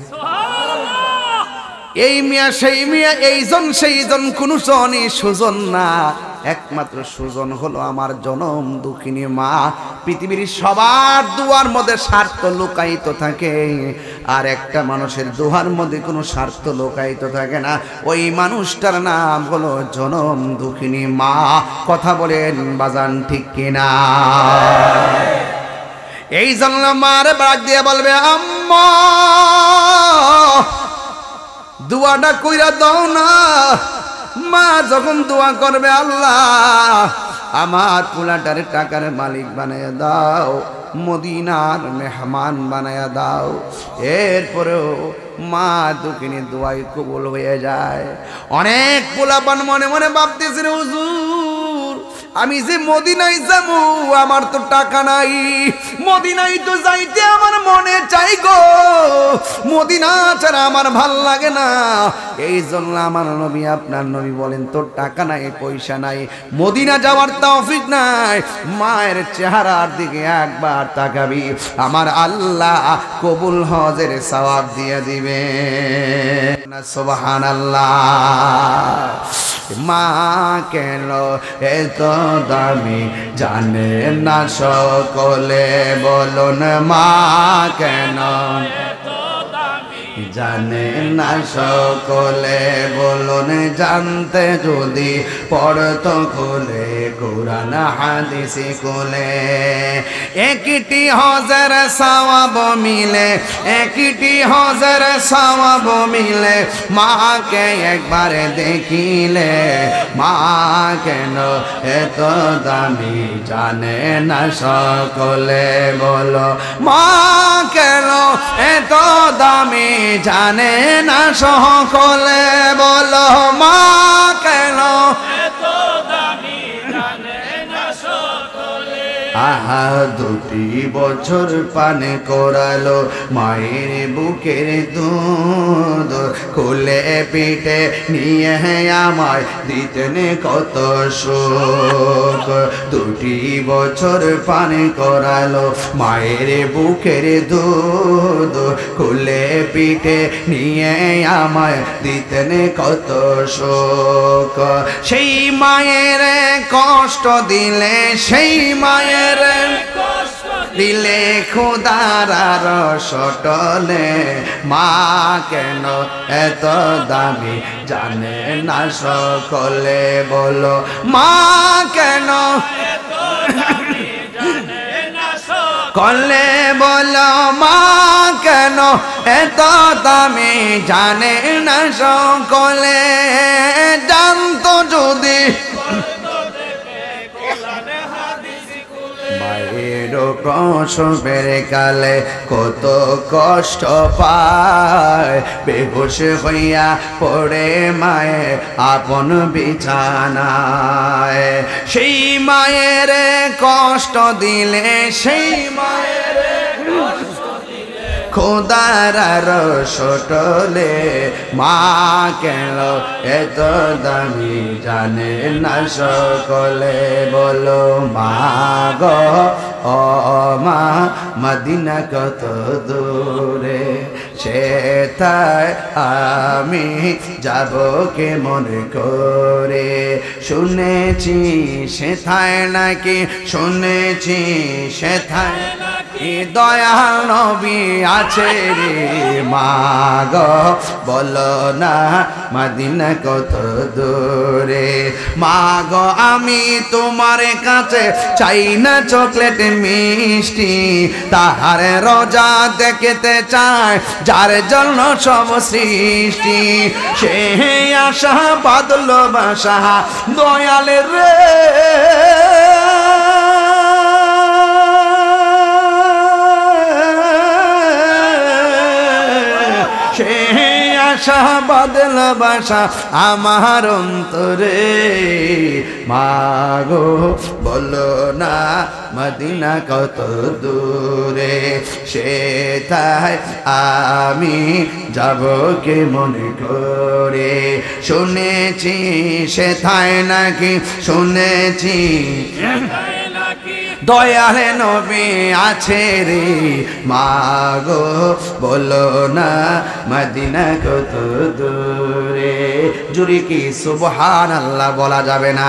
এই মিয়া সেই মিয়া, এইজন সেইজন কোনো জনই সুজন না, একমাত্র সুজন হলো আমার জনম দুঃখিনী মা। পৃথিবীর সবার দুয়ার মধ্যে স্বার্থ লুকায়িত থাকে, আর একটা মানুষের দুয়ার মধ্যে কোনো স্বার্থ লুকায়িত থাকে না, ওই মানুষটার নাম হলো জনম দুঃখিনী মা। কথা বলেন বাজান ঠিক কিনা? এই জন্য মারে বাগ দিয়ে বলবে আম্মা দুয়াটা কইরা দাও না, মা যখন দোয়া করবে, আল্লাহ আমার পোলাটার টাকার মালিক বানায়া দাও, মদিনার মেহমান বানায়া দাও, এরপরেও মা দুঃখিনী দোয়াই কবুল হয়ে যায়। অনেক পোলাপান মনে মনে ভাবতেছে, হুজুর আমি যে মদিনায় যাবো, আমার তো টাকা নাই, মদিনায় তো যাইতে আমার মনে চাই গো, মদিনা ছাড়া আমার ভাল লাগে না। এই জন্য আমার নবী আপনার নবী বলেন, তোর টাকা নাই, পয়সা নাই, মদিনা যাওয়ার তৌফিক নাই, মায়ের চেহারার দিকে একবার তাকাবি, আমার আল্লাহ কবুল হজের সওয়াব দিয়ে দিবে। সুবহানাল্লাহ। মা কেন এত দামি জানে না সকলে, বলুন মা কেন জানে না সকলে, বলুন জানতে যদি পড়তো খুলে কুরআন হাদিস খুলে। একটি হজের সওয়াব মিলে, একটি হজের সওয়াব মিলে, মাকে একবার দেখিলে, মা কেন এত দামি জানে না সকলে, বলো মা কেন এত দামি জানে না সকলে, বলো মা কেন এত দামি জানে না সকলে। আহা দুটি বছর পান করালো মায়ের বুকের দুধ, খুলে পিঠে নিয়ে আমায় দিতেন কত সুখ। দুটি বছর পান করালো মায়ের বুকের দুধ, খুলে পিঠে নিয়ে আমায় দিতেন কত সুখ। সেই মায়ের কষ্ট দিলে, সেই মায়ের দিলে খোদার রসটলে, মা কেন এত দামি জানে না সকলে, বলো মা কেন কলে, বলো মা কেন এত দামি জানে না সকলে। জানতো যদি মায়ের প্রসবের কালে কত কষ্ট পায়, বেহুশ হইয়া পড়ে মায়ে আপন বিছানায়। সেই মায়ের কষ্ট দিলে, সেই মায়ের খোদার রসটলে, মা কেন এত দামি জানে না সকলে, বলো মা গো ও মা মদিনা কত দূরে, সেথায় আমি যাব কেমন করে। শুনেছি সেথায় নাকি, শুনেছি সেথায় দয়াল নবী আছে রে, মা গো বলো না মদিনা কত দূরে। মা গো আমি তোমার কাছে চাই না চকলেট মিষ্টি, তাহার রোজা দেখতে চায় যার জন্য সব সৃষ্টি। সে আশা বাদল বাসা দয়াল রে, সে আশা বাদল বাসা আমার অন্তরে। মাগো বলো না মদিনা কত দূরে, সেথায় আমি যাব কে মনে করে। শুনেছি সেথায় নাকি, শুনেছি দয়াল নবী আছে রে, মাগো বলো না মদিনা কত দূরে। জুরি কি সুবহানাল্লাহ বলা যাবে না?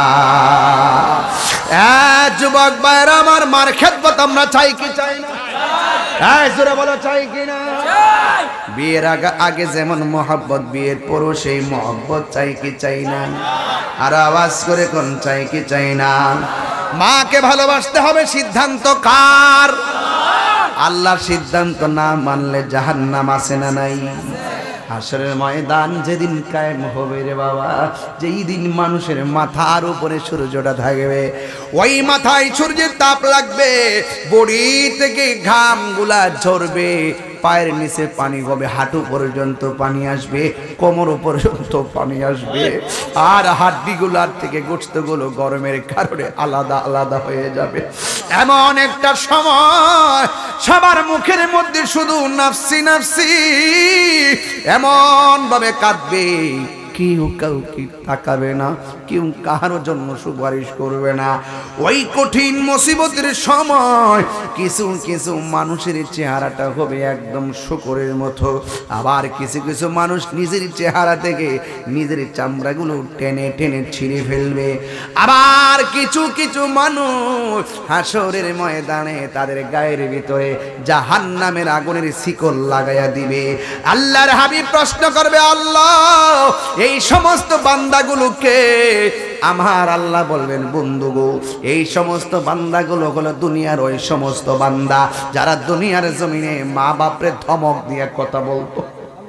যুবক ভাইরা আমার, মার খেদমত আমরা চাই কি চাই না? জোরে বলো চাই কি না? বিয়ের আগে আগে যেমন মহব্বত, বিয়ের পরও সেই মহব্বত চাই কি চাই না? আর আওয়াজ করে কোন চাই কি চাই না? মাকে ভালোবাসতে হবে, সিদ্ধান্ত কার? আল্লাহর সিদ্ধান্ত না মানলে জাহান্নাম আছে না নাই? হাসরের ময়দান যেদিন কায়েম হবে রে বাবা, যেই দিন মানুষের মাথার উপরে সূর্যটা থাকবে, ওই মাথায় সূর্যের তাপ লাগবে, বডি থেকে ঘামগুলা ঝরবে, পায়ের নিচে পানি হবে, হাঁটু পর্যন্ত পানি আসবে, কোমর পর্যন্ত পানি আসবে, আর হাড্ডিগুলার থেকে গোশতগুলো গরমের কারণে আলাদা আলাদা হয়ে যাবে। এমন একটা সময় সবার মুখের মধ্যে শুধু নাফসি নাফসি এমন ভাবে কাঁদবে, কেউ কাউকে তাকাবে না, কেউ কারো জন্য সুপারিশ করবে না। ওই কঠিন মুসিবতের সময় কিছু কিছু মানুষের চেহারাটা হবে একদম শুকরের মতো, আবার কিছু কিছু মানুষ নিজের চেহারা থেকে নিজের চামড়াগুলো টেনে টেনে ছিঁড়ে ফেলবে, আবার কিছু কিছু মানুষ হাসরের ময়দানে তাদের গায়ের ভিতরে জাহান্নামের আগুনের শিকল লাগাইয়া দিবে। আল্লাহর হাবিব প্রশ্ন করবে, আল্লাহ এই সমস্ত বান্দাগুলোকে? আমার আল্লাহ বলবেন, বন্ধু গো, এই সমস্ত বান্দাগুলো হলো দুনিয়ার ওই সমস্ত বান্দা যারা দুনিয়ার জমিনে মা বাপরে ধমক দিয়ে কথা বলতো,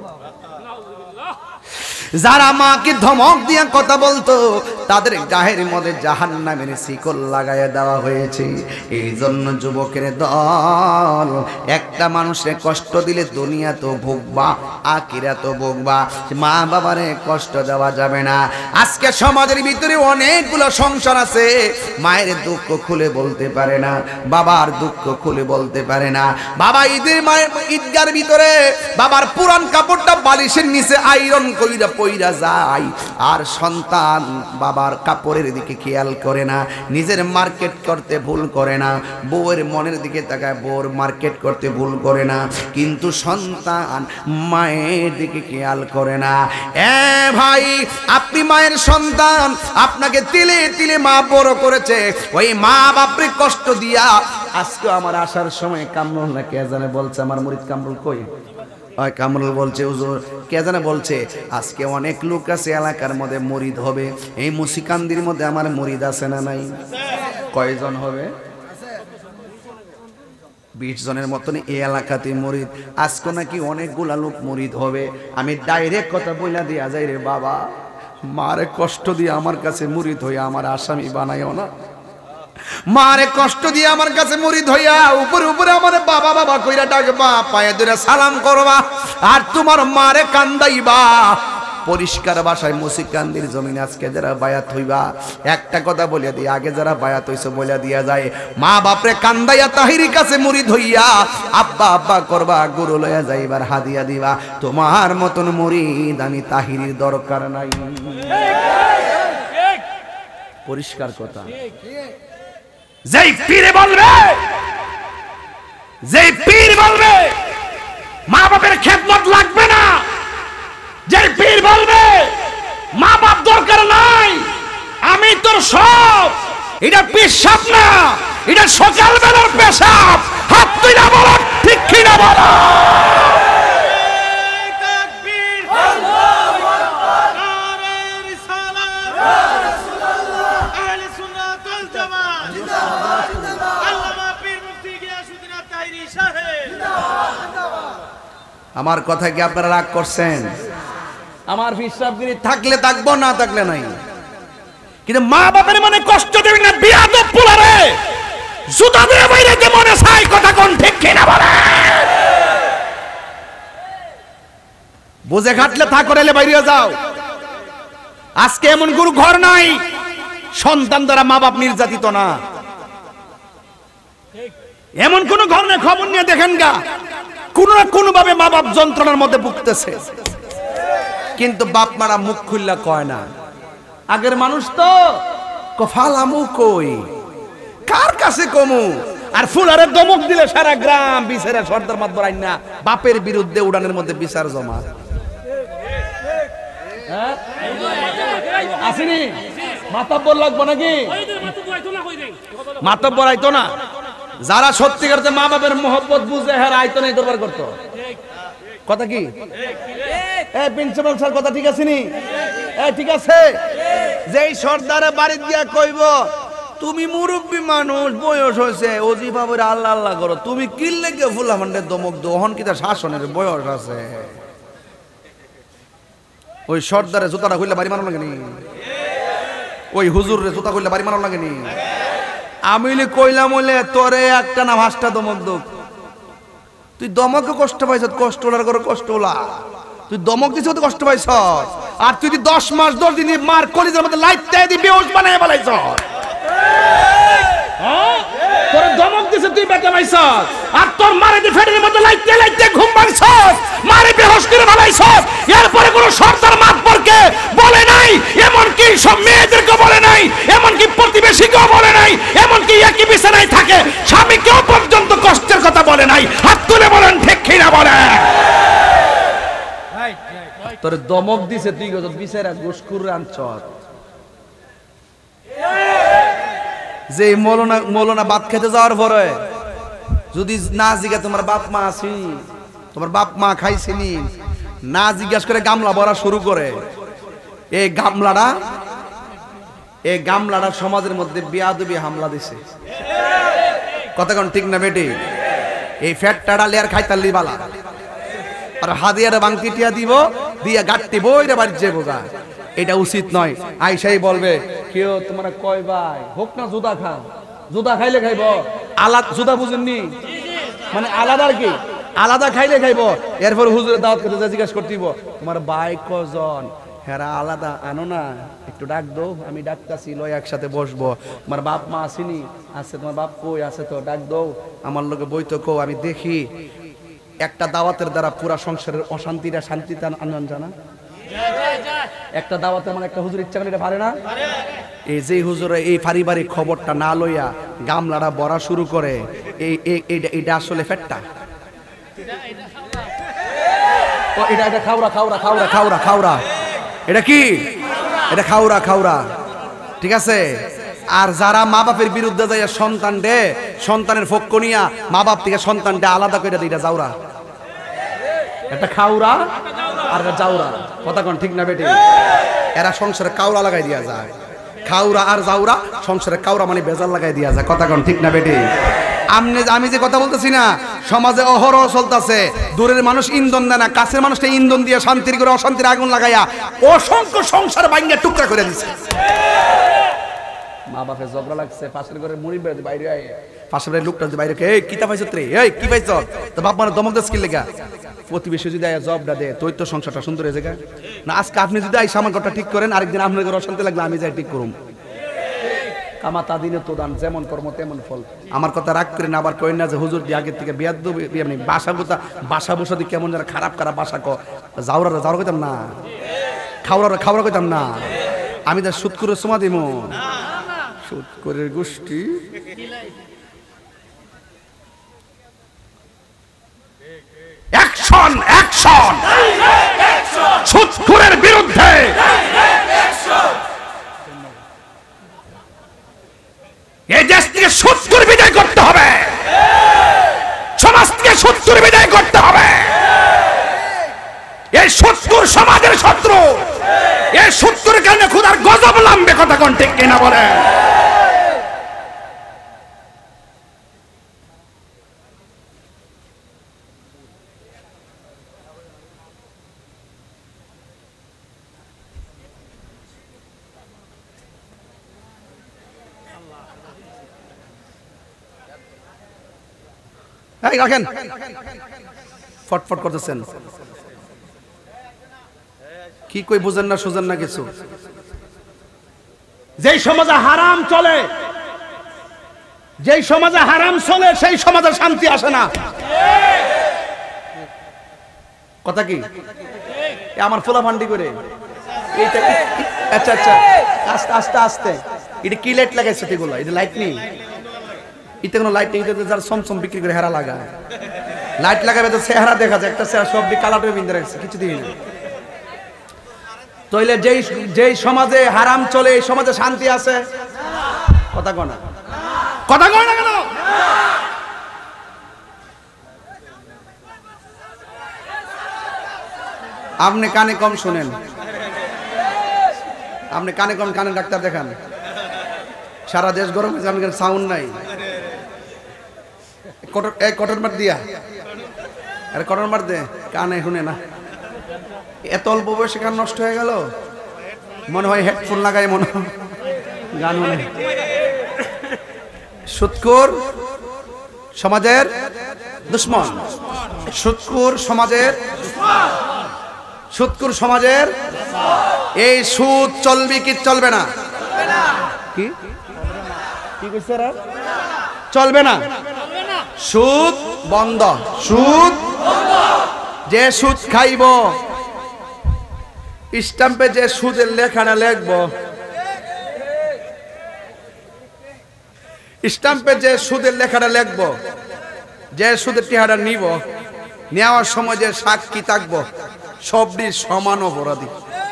যারা মাকে ধমক দিয়ে কথা বলতো, তাদের গায়ের মধ্যে জাহান্নামের শিকল লাগাইয়া দেওয়া হয়েছে। এই জন্য যুবকের দল, একটা মানুষের কষ্ট দিলে দুনিয়া তো ভোগবা, আখিরা তো ভোগবা, মা বাবারে কষ্ট দেওয়া যাবে না। আজকে সমাজের ভিতরে অনেকগুলো সংসার আছে, মায়ের দুঃখ খুলে বলতে পারে না, বাবার দুঃখ খুলে বলতে পারে না। বাবা ঈদের মায়ের ঈদগার ভিতরে বাবার পুরান কাপড়টা বালিশের নিচে আয়রন কইরা পইরা যায়, আর সন্তান বাবার কাপড়ের দিকে খেয়াল করে না, নিজের মার্কেট করতে ভুল করে না, বউয়ের মনের দিকে তাকায় বউর মার্কেট করতে ভুল করে না, কিন্তু সন্তান মায়ের দিকে খেয়াল করে না। এ ভাই, আপনি মায়ের সন্তান, আপনাকে তিলে তিলে মা বড় করেছে, ওই মা বাপরে কষ্ট দিয়া আজকে আমার আসার সময় কামরুল না কে জানে বলছে, আমার মুরিদ কামরুল কই, ওই কামরুল বলছে, হুজুর কে জানে বলছে আজকে অনেক লোক আছে এলাকার মধ্যে মুরিদ হবে, এই মুসিকান্দির মধ্যে আমার মুরিদ আছে না নাই? কয়জন হবে? বিশ জনের মতন এই এলাকাতে মুরিদ। আজকে নাকি অনেকগুলা লোক মুরিদ হবে। আমি ডাইরেক্ট কথা বইলা দিয়া যাই, রে বাবা, মারে কষ্ট দিয়ে আমার কাছে মুরিদ হইয়া আমার আসামি বানাইও না, মারে কষ্ট দিয়ে আমার কাছে মুরিদ হইয়া উপরে উপরে আমার বাবা বাবা কইরা ডাকবা, পায়ে ধরে সালাম করবা, আর তোমার মারে কান্দাইবা। পরিষ্কার ভাষায় মুসিকান্দির জমিনে আজকে যারা বায়াত হইবা, একটা কথা বলিয়া দিই, আগে যারা বায়াত হইছে বলিয়া দিয়া যায়, মা বাপরে কান্দাইয়া তাহিরি কাছে মুরিদ হইয়া আব্বা আব্বা করবা, গুরু লইয়া যাইবার হাদিয়া দিবা। তোমার মতন মুরিদ আমি তাহিরির দরকার নাই। পরিষ্কার কথা। যেই পীর বলবে, যেই পীর বলবে মা বাপের খেদমত লাগবে না, যেই পীর বলবে মা বাপ দরকার নাই, আমি তোর সব, এটা পেশাব না, এটা সকালবেলার পেশাব, হাত তুইলা বলো ঠিক কিনা বলো। আমার কথা কি আপনারা রাগ করছেন? আমার হিসাবগিরি থাকলে থাকবো, না থাকলে নাই, কিন্তু মা বাপের মনে কষ্ট দেবে না, বিয়াদব পোলারে জুতা দিয়ে বাইরে যে মনে চাই, কথা কোন ঠিক কিনা বলে। বুঝে খাটলে থাকো, রেলে বাইরে যাও। আজকে এমন কোনো ঘর নাই সন্তান দ্বারা মা বাপ নির্যাতিত না, এমন কোন ঘর নেই। খবর নিয়ে দেখেন গা, কোন না কোন ভাবে মা বাপ যন্ত্রণার মধ্যে ভুগতেছে, কিন্তু বাপ মারা মুখ খুললা কয় না। আগের মানুষ তো কফালামু কই, কার কাছে কমু, আর ফুলারে দমক দিলে সারা গ্রাম বিচারে সর্দার মাত বরাই না, বাপের বিরুদ্ধে উড়ানের মধ্যে বিচার জমা আসেনি। মাতাব্বর লাগবো নাকি? মাতাব্বর আইতো না। যারা সত্যিকার মা বাপের মোহব্বত বুঝে, হ্যাঁ আইতো না, দরবার করতো। কথা কি প্রিন্সিপাল স্যার কথা ঠিক আছে নি? ঠিক আছে। যেই সর্দারে বাড়ি দিয়া কইব, তুমি মুরব্বী মানুষ, বয়স হয়েছে, অজিফা বলে আল্লাহ আল্লাহ করো, তুমি কিনলে কে ফুলা মান্ডে দমক দোহন কি তার শাসনের বয়স আছে? ওই সর্দারে জুতাটা খুললে বাড়ি মারো লাগেনি, ওই হুজুরে জুতা খুললে বাড়ি মারো লাগেনি। আমি কইলাম বলে তোরে একটা না ভাষটা দমক দোক, তুই দমকে কষ্ট পাইছ, কষ্ট ওলার করে কষ্ট ওলা, তুই দমক দিছ তো কষ্ট পাইছ, আর তুই দশ মাস দশ দিন মার কলিজের মধ্যে লাইট দিয়ে বেউস বানায় বলাইছ। তোর দমক দিছে তুই বেঁচে পাইছ, আর তোর মারে দি ফেটের মধ্যে লাইটতে লাইটতে ঘুম ভাঙছ, মারে বেহুশ করে বানাইছ। এরপরে কোন সর্দার মাতবরকে বলে নাই, এমন কি সব মেয়েদেরকে বলে নাই, এমন কি প্রতিবেশীকেও বলে নাই, এমন কি একই বিছানায় থাকে স্বামীকেও পর্যন্ত কষ্টের কথা বলে নাই। হাত তুলে বলেন ঠিক কি না বলে। তোর দমক দিছে তুই বিচারা গোসকুর আনছর। যে মৌলানা মৌলানা ভাত খেতে যাওয়ার পরে যদি না জিজ্ঞা তোমার বাপ মা আছি, তোমার বাপ মা খাইছিনি, না জিজ্ঞাসা করে গামলা ভরা শুরু করে, এই গামলাটা এই গামলাটা সমাজের মধ্যে বিয়াদবি হামলা দিছে। কথা কোন ঠিক না বেটি? এই ফ্যাটটা লেয়ার খাইতালি বালা, আর হাদিয়ার বাংতি টিয়া দিব দিয়া গাট্টি বইরা বাড়ি যাবো গা, এটা উচিত নয়। আইসাই বলবে কেউ তোমরা কয় ভাই হোক না জুদা খা, জুদা খাইলে খাইব আলাদা, জুদা বুঝেননি মানে আলাদা, আর কি আলাদা খাইলে খাইব। এরপর হুজুরের দাওয়াত করতে জিজ্ঞাসা করতেইব তোমার ভাই কজন, হেরা আলাদা আনো না, একটু ডাক দো, আমি ডাকতাছি, লয় একসাথে বসবো। তোমার বাপ মা আসেনি, আছে তোমার বাপ কই, আছে তো, ডাক দো, আমার লোকে বই তো কো, আমি দেখি। একটা দাওয়াতের দ্বারা পুরা সংসারের অশান্তিটা শান্তিতে আনন্দ জানা। একটা দাওয়াতে মানে একটা হুজুর ইচ্ছা করলে পারে না। এই যে হুজুরে এই পারিবারিক খবরটা না লইয়া গামলাটা বড়া শুরু করে, এই এটা আসলে ফেটটা, এটা এটা খাওরা খাওরা খাওরা খাওরা খাওরা এটা কি? এটা খাওরা খাওরা, ঠিক আছে। আর যারা মা বাপের বিরুদ্ধে যায় সন্তান দে, সন্তানের পক্ষ নিয়া মা বাপ থেকে সন্তানটা আলাদা করে দেয়, এটা যাওরা। এটা খাওরা আর এটা যাওরা, কথা কোন ঠিক না বেটি? এরা সংসারে কাউরা লাগাই দিয়া যায়, খাওরা আর যাওরা সংসারে কাউরা মানে বেজাল লাগাই দিয়া যায়, কথা কোন ঠিক না বেটি? আমনে আমি যে কথা বলতেছি না, সমাজে অহরহ চলতেছে, দূরের মানুষ ইন্ধন দেয় না, কাছের মানুষটা ইন্ধন দিয়ে শান্তির করে অশান্তির আগুন লাগাইয়া অসংখ্য সংসার ভাঙিয়া টুকরা করে দিচ্ছে। মা বাপের ঝগড়া লাগছে, পাশের ঘরে মুড়ি বেড়ে বাইরে আয়, পাশের বাড়ির লোকটা বাইরে এই কিতা পাইছ রে, এই কি পাইছ, তো বাপ মানে দমক দেশ কি লেগা, প্রতিবেশী যদি আয় জবটা দে তোই তো সংসারটা সুন্দর হয়ে যায় না। আজকে আপনি যদি আইসা আমার ঘরটা ঠিক করেন, আরেকদিন আপনার ঘরে অশান্তি লাগলে আমি যাই ঠিক করুম। কামাতা দিনে তো দান, যেমন কর্ম তেমন ফল। আমার কথা রাগ করে না, আবার কই না যে হুজুর দিয়ে আগের থেকে বিয়াদ মানে বাসা বোতা বাসা বসা দিয়ে কেমন যেন খারাপ খারাপ বাসা ক যাওরা যাওয়ার কইতাম না, খাওয়ার খাওয়ার কইতাম না। আমি তার সুদ করে সমা দিব, সুদ করে গোষ্ঠী অ্যাকশন অ্যাকশন সুদখোরের বিরুদ্ধে। এই দেশ থেকে সুদখোর বিদায় করতে হবে, সমাজ থেকে সুদখোর বিদায় করতে হবে। এই সুদখোর সমাজের শত্রু, এই সুদখোরের কারণে খোদার গজব নামবে, কথা কোন ঠিক কিনা বলে? এই রাখেন, ফটফট করতেছেন, কি কই বুঝেন না, সুঝেন না কিছু। যেই সমাজে হারাম চলে, যেই সমাজে হারাম চলে সেই সমাজে শান্তি আসে না, কথা কি? আমার ফোলা ফান্ডি করে এইটা, আচ্ছা আচ্ছা আস্তে আস্তে আস্তে, এটা কি লাইট লাগাইছে? এগুলো এটা লাইট নেই, ইতে কোনো লাইট নেই, যারা সমসম বিক্রি করে হেরা লাগায়, লাইট লাগাবে তো চেহারা দেখা যায়, একটা চেহারা সব কালার বিন্দু রাখছে, কিছু দিই না। তাইলে যেই যেই সমাজে হারাম চলে এই সমাজে শান্তি আছে, কথা কয় না, কথা কয় না কেন? আপনি কানে কম শুনেন, আপনি কানে কম, কানে ডাক্তার দেখান। সারা দেশ গরম, সাউন্ড নাই, কটন মার দিয়া, আরে কটন মার দে, কানে শুনে না। এত অল্প বয়সে গান নষ্ট হয়ে গেল, মনে হয় হেডফোন লাগাই মনে হয় গান মনে। সুদখোর সমাজের দুশ্মন, সুদখোর সমাজের সুদখোর সমাজের এই সুদ চলবে কি চলবে না? কি কি কইছে রে? চলবে না। সুদ বন্ধ, সুদ বন্ধ। যে সুদ খাইব, স্ট্যাম্পে যে সুদের লেখাটা লিখবো, স্ট্যাম্পে যে সুদের লেখাটা লিখবো, যে সুদের টিহাটা নিব, নেওয়ার সময় যে সাক্ষী থাকবো, সবটি সমান অপরাধী।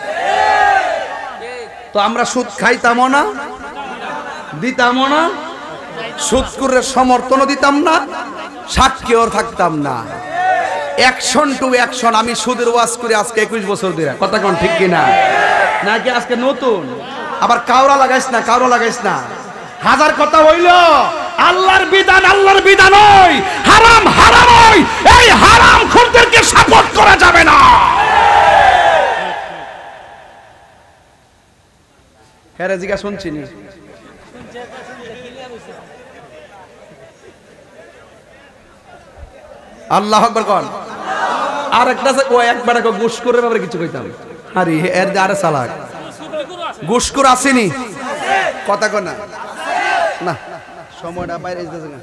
তো আমরা সুদ খাইতামও না, দিতামও না, সুদখোরের সমর্থনও দিতাম না, সাক্ষীও থাকতাম না। Action to action. আমি সুদের ওয়াজ করে আজকে একুশ বছর ধরে, কথা কোন ঠিক কিনা? নাকি আজকে নতুন? আবার কাউরা লাগাইস না, কাউরা লাগাইস না। হাজার কথা হইল, আল্লাহর বিধান আল্লাহর বিধান নয়, হারাম হারাম নয়। এই হারাম খোরদেরকে সাপোর্ট করা যাবে না। হ্যাঁ জিজ্ঞা শুনছি নি। আল্লাহু আকবার কোন। আর একটা ও একবার ঘুষখোরের ব্যাপারে কিছু কইতাম। আরে এর আরে চালাক ঘুষখোর আসেনি, কথা কন না না, সময়টা বাইরে যেতেছে না।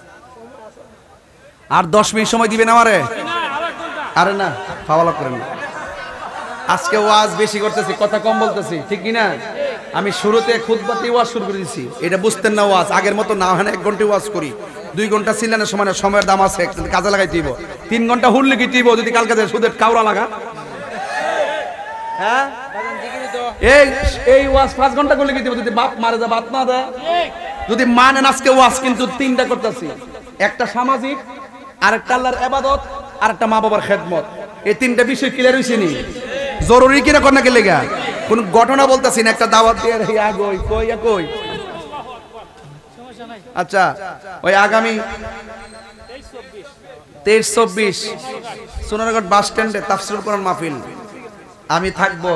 আর দশ মিনিট সময় দিবেন আমারে? আরে না, ফাওয়ালা করেন না। আজকে ওয়াজ বেশি করতেছি, কথা কম বলতেছি, ঠিক কি না? আমি শুরুতে খুতবাতে ওয়াজ শুরু করে দিয়েছি, এটা বুঝতেন না। ওয়াজ আগের মতো না হয়, এক ঘন্টা ওয়াজ করি, দুই ঘন্টা সিলেনের সময় সময়ের দাম আছে, কাজে লাগাই দিব। তিন ঘন্টা হুল্লি কি দিব যদি কালকে সুদের কাউরা লাগা। হ্যাঁ এই এই ওয়াজ পাঁচ ঘন্টা করলে কি দিব যদি বাপ মারে যা বাপ না দেয়, যদি মানেন। আজকে ওয়াজ কিন্তু তিনটা করতেছি, একটা সামাজিক, আরেকটা আল্লাহর ইবাদত, আরেকটা মা বাবার খেদমত। এই তিনটা বিষয় ক্লিয়ার হইছে নি? জরুরি কিনা কোন নাকি লেগা কোন ঘটনা বলতাছি না, একটা দাওয়াত দিয়ে রে আগই কই কই। আচ্ছা, ওই আগামী তেইশ চব্বিশ সোনারগড় বাস স্ট্যান্ডে তাফসীরুল কোরআন মাহফিল আমি থাকবো।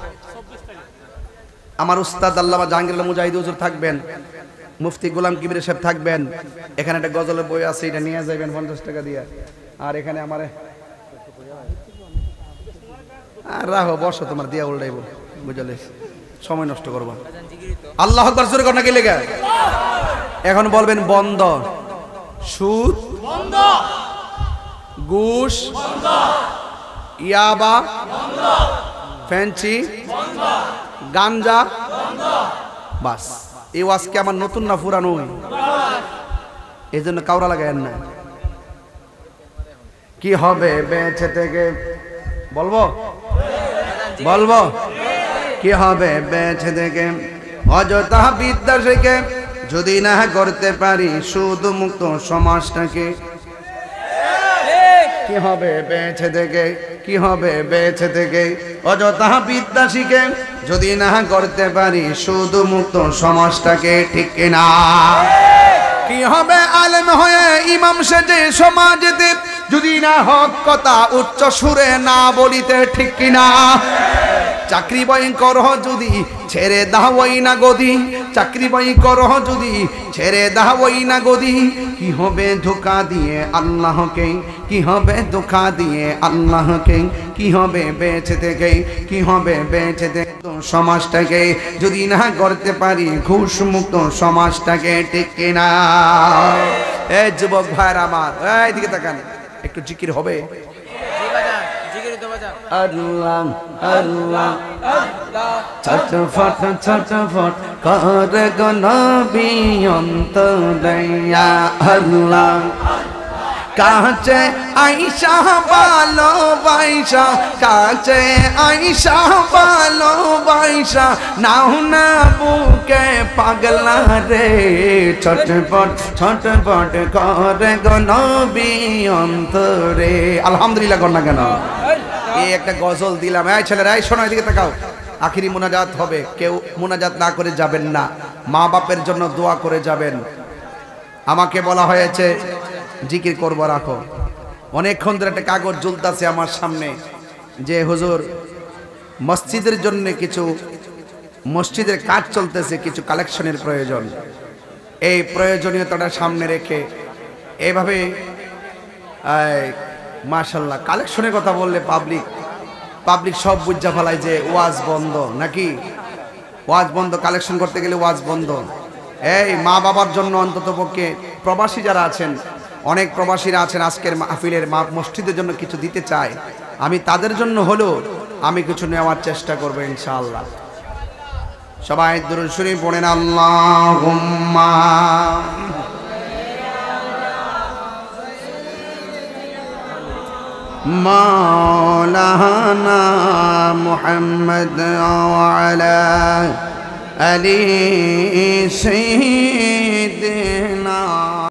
আমার উস্তাদ আল্লামা জাহাঙ্গীর মুজাহিদ হুজুর থাকবেন, মুফতি গোলাম কিবরিয়া সাহেব থাকবেন। এখানে একটা গজলের বই আছে, এটা নিয়ে যাবেন পঞ্চাশ টাকা দিয়ে। আর এখানে আমারে আর রাখো, বসো, তোমার দিয়া উল্টাইব, বুঝলে, সময় নষ্ট করবা। আল্লাহু আকবার জোরে কর না কি লেগা? এখন বলবেন বন্ধ, সুদ বন্ধ, ঘুষ বন্ধ, ইয়াবা বন্ধ, ফ্যান্সি বন্ধ, গাঞ্জা বন্ধ। বাস, এই ওয়াজ কি আমার নতুন না পুরানো? এই জন্য কাউরা লাগায়েন না। কি হবে বেঁচে থেকে? বলবো বলবো কি হবে বেঁচে থেকে? অযথা বিদ্যা শিখে যদি না করতে পারি সুদ মুক্ত সমাজটাকে। কি হবে বেঁচে থেকে? কি হবে বেঁচে থেকে? অযথা বিদ্যা শিখে যদি না করতে পারি সুদ মুক্ত সমাজটাকে, ঠিক কিনা? কি হবে আলেম হয়ে ইমাম সেজে সমাজেতে যদি না হক কথা উচ্চ সুরে না বলিতে, ঠিক কিনা? চাকরি বই করহ যদি ছেড়ে দাওই না গদি, চাকরি বই করহ যদি ছেড়ে দাওই না গদি। কি হবে ধোঁকা দিয়ে আল্লাহকে? কি হবে ধোঁকা দিয়ে আল্লাহকে? কি হবে বেঁচে থেকে? কি হবে বেঁচে থেকে সমাজটাকে যদি না করতে পারি ঘুষ মুক্ত সমাজটাকে, ঠিক কিনা? এই যুবক ভাইর আমার, এইদিকে তাকান, একটু জিকির হবে। আল্লাহ আল্লাহ ছটফট ছটফট করে গো নবী অন্তরে, আল্লাহ কাছে আইসা ভালো বাইসা, কাছে আইসা ভালো বাইসা নাও না বুকে পাগলা রে। ছটফট ছটফট করে গো নবী অন্তরে। আলহামদুলিল্লাহ কর না কেন? এই একটা গজল দিলাম। এই ছেলেরা, এই শোনো, এদিকে তাকাও। আখিরি মুনাজাত হবে, কেউ মুনাজাত না করে যাবেন না, মা বাপের জন্য দোয়া করে যাবেন। আমাকে বলা হয়েছে জিকির করবো, রাখো। অনেকক্ষণ ধরে একটা কাগজ ঝুলতাছে আমার সামনে, যে হুজুর মসজিদের জন্য কিছু মসজিদের কাজ চলতেছে, কিছু কালেকশনের প্রয়োজন, এই প্রয়োজনীয়তাটা সামনে রেখে এভাবে মাশাআল্লাহ কালেকশনের কথা বললে পাবলিক পাবলিক সব বুঝা ফেলায় যে ওয়াজ বন্ধ নাকি, ওয়াজ বন্ধ, কালেকশন করতে গেলে ওয়াজ বন্ধ। এই মা বাবার জন্য অন্তত পক্ষে প্রবাসী যারা আছেন, অনেক প্রবাসীরা আছেন আজকের মাহফিলের মা মসজিদের জন্য কিছু দিতে চায়, আমি তাদের জন্য হলেও আমি কিছু নেওয়ার চেষ্টা করব ইনশাআল্লাহ। সবাই দুরূদ শরীফ পড়েন আল্লাহুম্মা মাওলানা মুহাম্মদ ওয়া আলা আলি সাইয়্যিদিনা